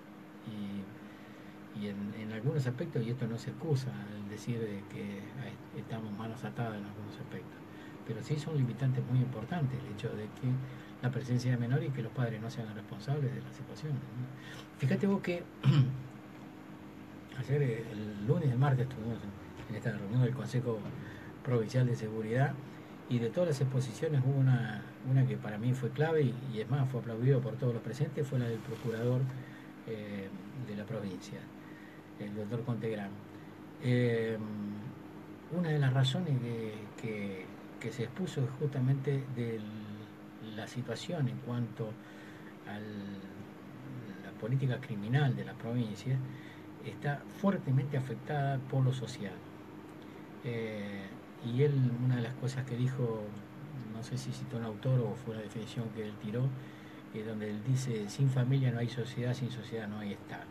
Y, y en, en algunos aspectos, y esto no se excusa el decir de que ay, estamos manos atadas en algunos aspectos, pero sí son limitantes muy importantes el hecho de que la presencia de menores y que los padres no sean responsables de la situación, ¿no? Fíjate vos que ayer, el lunes y el martes, estuvimos en, en esta reunión del Consejo Provincial de Seguridad y de todas las exposiciones hubo una, una que para mí fue clave y, y es más, fue aplaudido por todos los presentes, fue la del procurador eh, de la provincia, el doctor Contegrán. Eh, una de las razones que, que, que se expuso es justamente de la situación en cuanto a la política criminal de la provincia está fuertemente afectada por lo social. Eh, y él, una de las cosas que dijo, no sé si citó un autor o fue una definición que él tiró, eh, donde él dice, sin familia no hay sociedad, sin sociedad no hay Estado.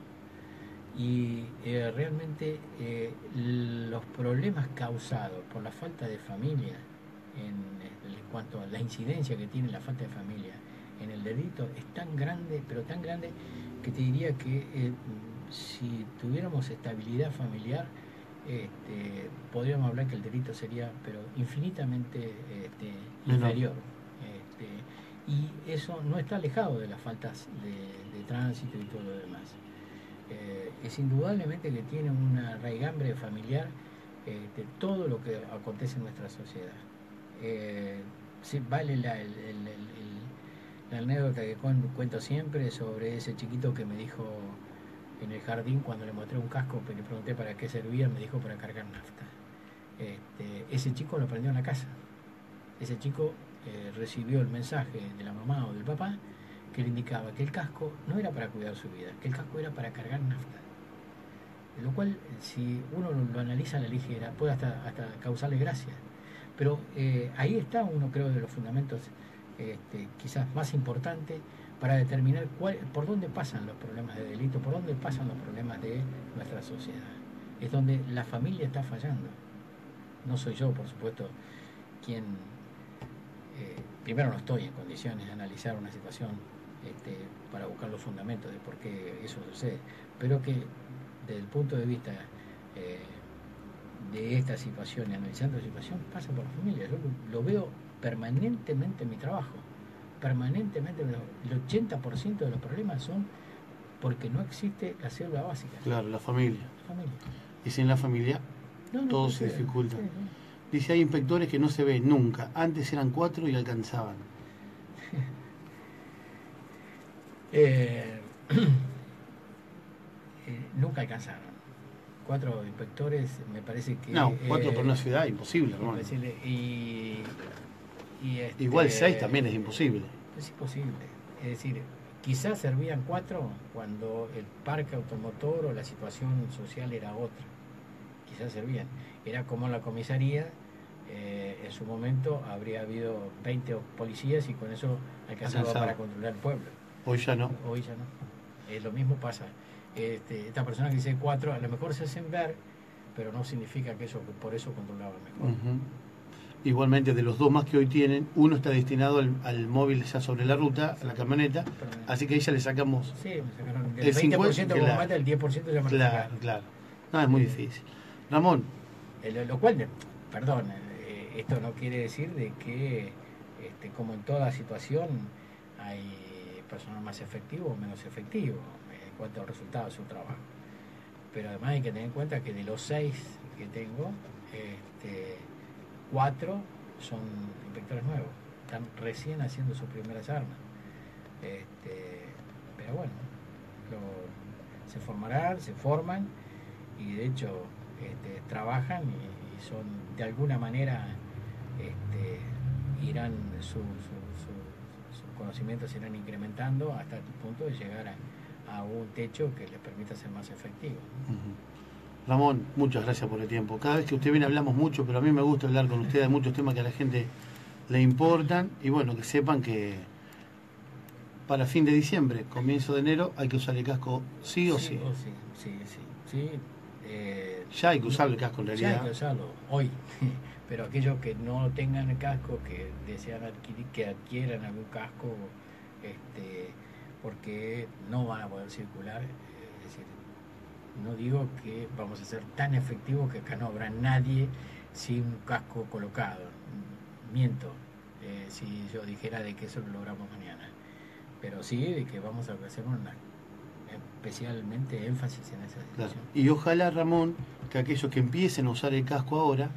Y eh, realmente eh, los problemas causados por la falta de familia, en, en cuanto a la incidencia que tiene la falta de familia en el delito, es tan grande, pero tan grande, que te diría que eh, si tuviéramos estabilidad familiar, este, podríamos hablar que el delito sería pero infinitamente este, inferior. Este, y eso no está alejado de las faltas de, de tránsito y todo lo demás. Eh, es indudablemente que tiene una raigambre familiar este, todo lo que acontece en nuestra sociedad. Eh, sí, vale la, el, el, el, la anécdota que cuento siempre sobre ese chiquito que me dijo en el jardín cuando le mostré un casco, le pregunté para qué servía, me dijo para cargar nafta. Este, ese chico lo aprendió en la casa. Ese chico eh, recibió el mensaje de la mamá o del papá que le indicaba que el casco no era para cuidar su vida, que el casco era para cargar nafta. De lo cual, si uno lo analiza a la ligera, puede hasta, hasta causarle gracia. Pero eh, ahí está uno, creo, de los fundamentos este, quizás más importantes para determinar cuál, por dónde pasan los problemas de delito, por dónde pasan los problemas de nuestra sociedad. Es donde la familia está fallando. No soy yo, por supuesto, quien... Eh, primero no estoy en condiciones de analizar una situación este, para buscar los fundamentos de por qué eso sucede, pero que desde el punto de vista eh, de esta situación y analizando la situación pasa por la familia. Yo lo, lo veo permanentemente en mi trabajo, permanentemente. El ochenta por ciento de los problemas son porque no existe la célula básica. Claro, la familia. La familia. Y sin la familia no, no, todo se dificulta. Sí, sí. Dice, hay inspectores que no se ven nunca. Antes eran cuatro y alcanzaban. eh, eh, nunca alcanzaron. Cuatro inspectores, me parece que... No, cuatro eh, por una ciudad, imposible, hermano. Y, y este, igual seis también es imposible. Es imposible. Es decir, quizás servían cuatro cuando el parque automotor o la situación social era otra. Quizás servían. Era como en la comisaría, eh, en su momento habría habido veinte policías y con eso alcanzaba Alcanzado. para controlar el pueblo. Hoy ya no. Hoy ya no. Eh, lo mismo pasa. Este, esta persona que dice cuatro, a lo mejor se hacen ver, pero no significa que eso por eso controlaba mejor. Uh-huh. Igualmente, de los dos más que hoy tienen, uno está destinado al, al móvil ya sobre la ruta, a la camioneta, pero, así que ahí ya le sacamos... Sí, me sacaron del el veinte por ciento como mata, el diez por ciento ya me Claro, sacaron. claro. No, es muy difícil. Ramón. Lo, lo cual, perdón, eh, esto no quiere decir de que, este, como en toda situación, hay personal más efectivo o menos efectivo en cuanto al resultado de su trabajo. Pero además hay que tener en cuenta que de los seis que tengo, este, cuatro son inspectores nuevos, están recién haciendo sus primeras armas. Este, pero bueno, lo, se formarán, se forman y de hecho este, trabajan y, y son de alguna manera este, irán su, su, su, sus conocimientos se irán incrementando hasta el punto de llegar a, a un techo que les permita ser más efectivos. Uh-huh. Ramón, muchas gracias por el tiempo. Cada vez que usted viene hablamos mucho, pero a mí me gusta hablar con usted. Hay muchos temas que a la gente le importan y bueno, que sepan que para fin de diciembre, comienzo de enero, hay que usar el casco sí o sí. Sí, o sí, sí, sí. sí. Eh, ya hay que usar el casco en realidad. Ya hay que usarlo, hoy. Pero aquellos que no tengan el casco, que desean adquirir, que adquieran algún casco, este, porque no van a poder circular. Es decir, no digo que vamos a ser tan efectivos que acá no habrá nadie sin un casco colocado. Miento, eh, si yo dijera de que eso lo logramos mañana. Pero sí de que vamos a hacer una especialmente énfasis en esa situación. Claro. Y ojalá, Ramón, que aquellos que empiecen a usar el casco ahora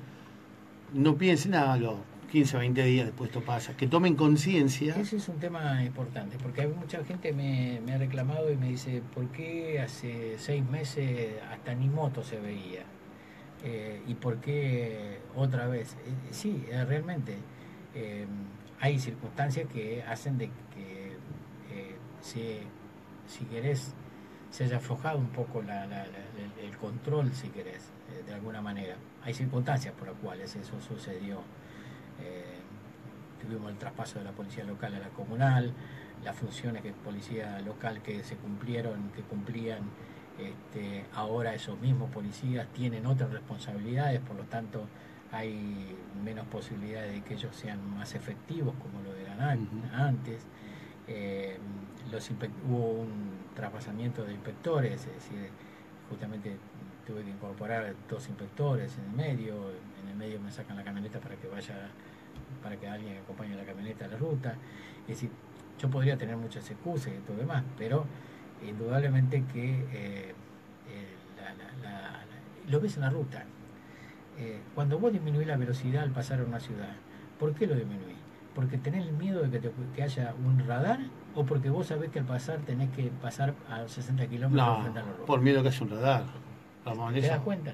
no piensen a los quince, veinte días después esto pasa, que tomen conciencia. Ese es un tema importante, porque hay mucha gente me, me ha reclamado y me dice, ¿por qué hace seis meses hasta ni moto se veía? Eh, ¿Y por qué otra vez? Eh, sí, eh, realmente eh, hay circunstancias que hacen de que eh, se, si querés, se haya aflojado un poco la, la, la, el, el control, si querés, eh, de alguna manera. Hay circunstancias por las cuales eso sucedió. Eh, tuvimos el traspaso de la policía local a la comunal, las funciones de policía local que se cumplieron, que cumplían, este, ahora esos mismos policías tienen otras responsabilidades, por lo tanto hay menos posibilidades de que ellos sean más efectivos como lo eran uh-huh. antes. Eh, los hubo un traspasamiento de inspectores, es decir, justamente tuve que incorporar dos inspectores en el medio, en el medio me sacan la camioneta para que vaya, para que alguien acompañe la camioneta a la ruta. Es decir, yo podría tener muchas excusas y todo demás, pero indudablemente que eh, eh, la, la, la, la, lo ves en la ruta. Eh, cuando vos disminuís la velocidad al pasar a una ciudad, ¿por qué lo disminuís? ¿Porque tenés el miedo de que, te, que haya un radar o porque vos sabés que al pasar tenés que pasar a sesenta kilómetros no, frente a la ruta? Por miedo que haya un radar. ¿Te, ¿Te das cuenta?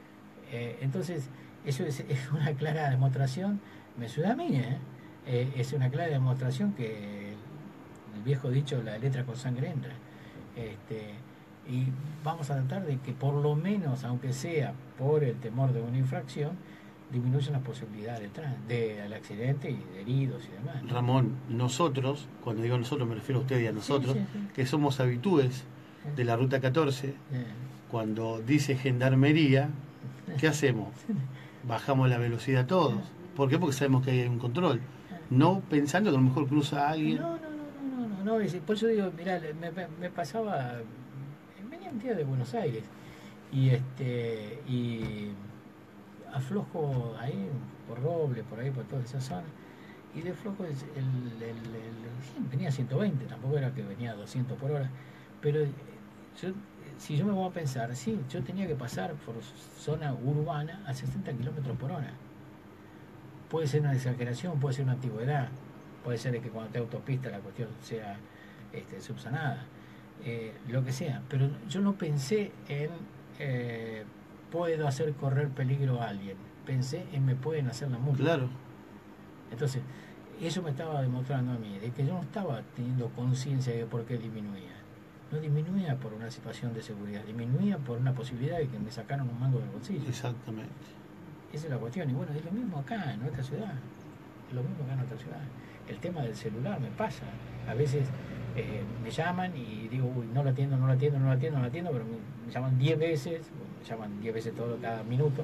Eh, entonces, eso es, es una clara demostración, me suda a mí, ¿eh? Eh, es una clara demostración que el, el viejo dicho, la letra con sangre entra. Este, y vamos a tratar de que por lo menos, aunque sea por el temor de una infracción, disminuyen las posibilidades de, del accidente y de heridos y demás, ¿no? Ramón, nosotros, cuando digo nosotros me refiero a usted y a nosotros, sí, sí, sí. que somos habitúes de la Ruta catorce, sí. Cuando dice gendarmería, ¿qué hacemos? Bajamos la velocidad todos. ¿Por qué? Porque sabemos que hay un control. No pensando que a lo mejor cruza a alguien. No, no, no, no, no, no, por eso digo, mirá, me, me pasaba, venía un día de Buenos Aires y este y aflojo ahí por Roble, por ahí, por toda esa zona, y de flojo el, el, el, el sí, venía a ciento veinte, tampoco era que venía a doscientos por hora, pero yo, si yo me voy a pensar, sí, yo tenía que pasar por zona urbana a sesenta kilómetros por hora. Puede ser una exageración, puede ser una antigüedad, puede ser que cuando esté autopista la cuestión sea este, subsanada, eh, lo que sea, pero yo no pensé en eh, puedo hacer correr peligro a alguien, pensé en me pueden hacer la multa. Claro. Entonces, eso me estaba demostrando a mí, de que yo no estaba teniendo conciencia de por qué disminuía. No disminuía por una situación de seguridad, disminuía por una posibilidad de que me sacaran un mango del bolsillo. Exactamente. Esa es la cuestión. Y bueno, es lo mismo acá en nuestra ciudad. Es lo mismo acá en nuestra ciudad. El tema del celular me pasa. A veces eh, me llaman y digo, uy, no lo atiendo, no lo atiendo, no lo atiendo, no lo atiendo, pero me, me llaman diez veces, me llaman diez veces todo cada minuto.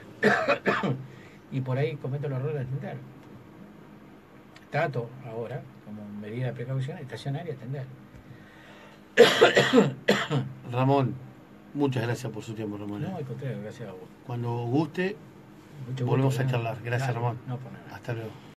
Y por ahí cometo el error de atender. Trato ahora, como medida de precaución, estacionar y atender. Ramón, muchas gracias por su tiempo, Ramón. No, al contrario, gracias a vos. Cuando guste, Mucho volvemos gusto, a charlar. Gracias, Dale, Ramón. No, por nada. Hasta luego.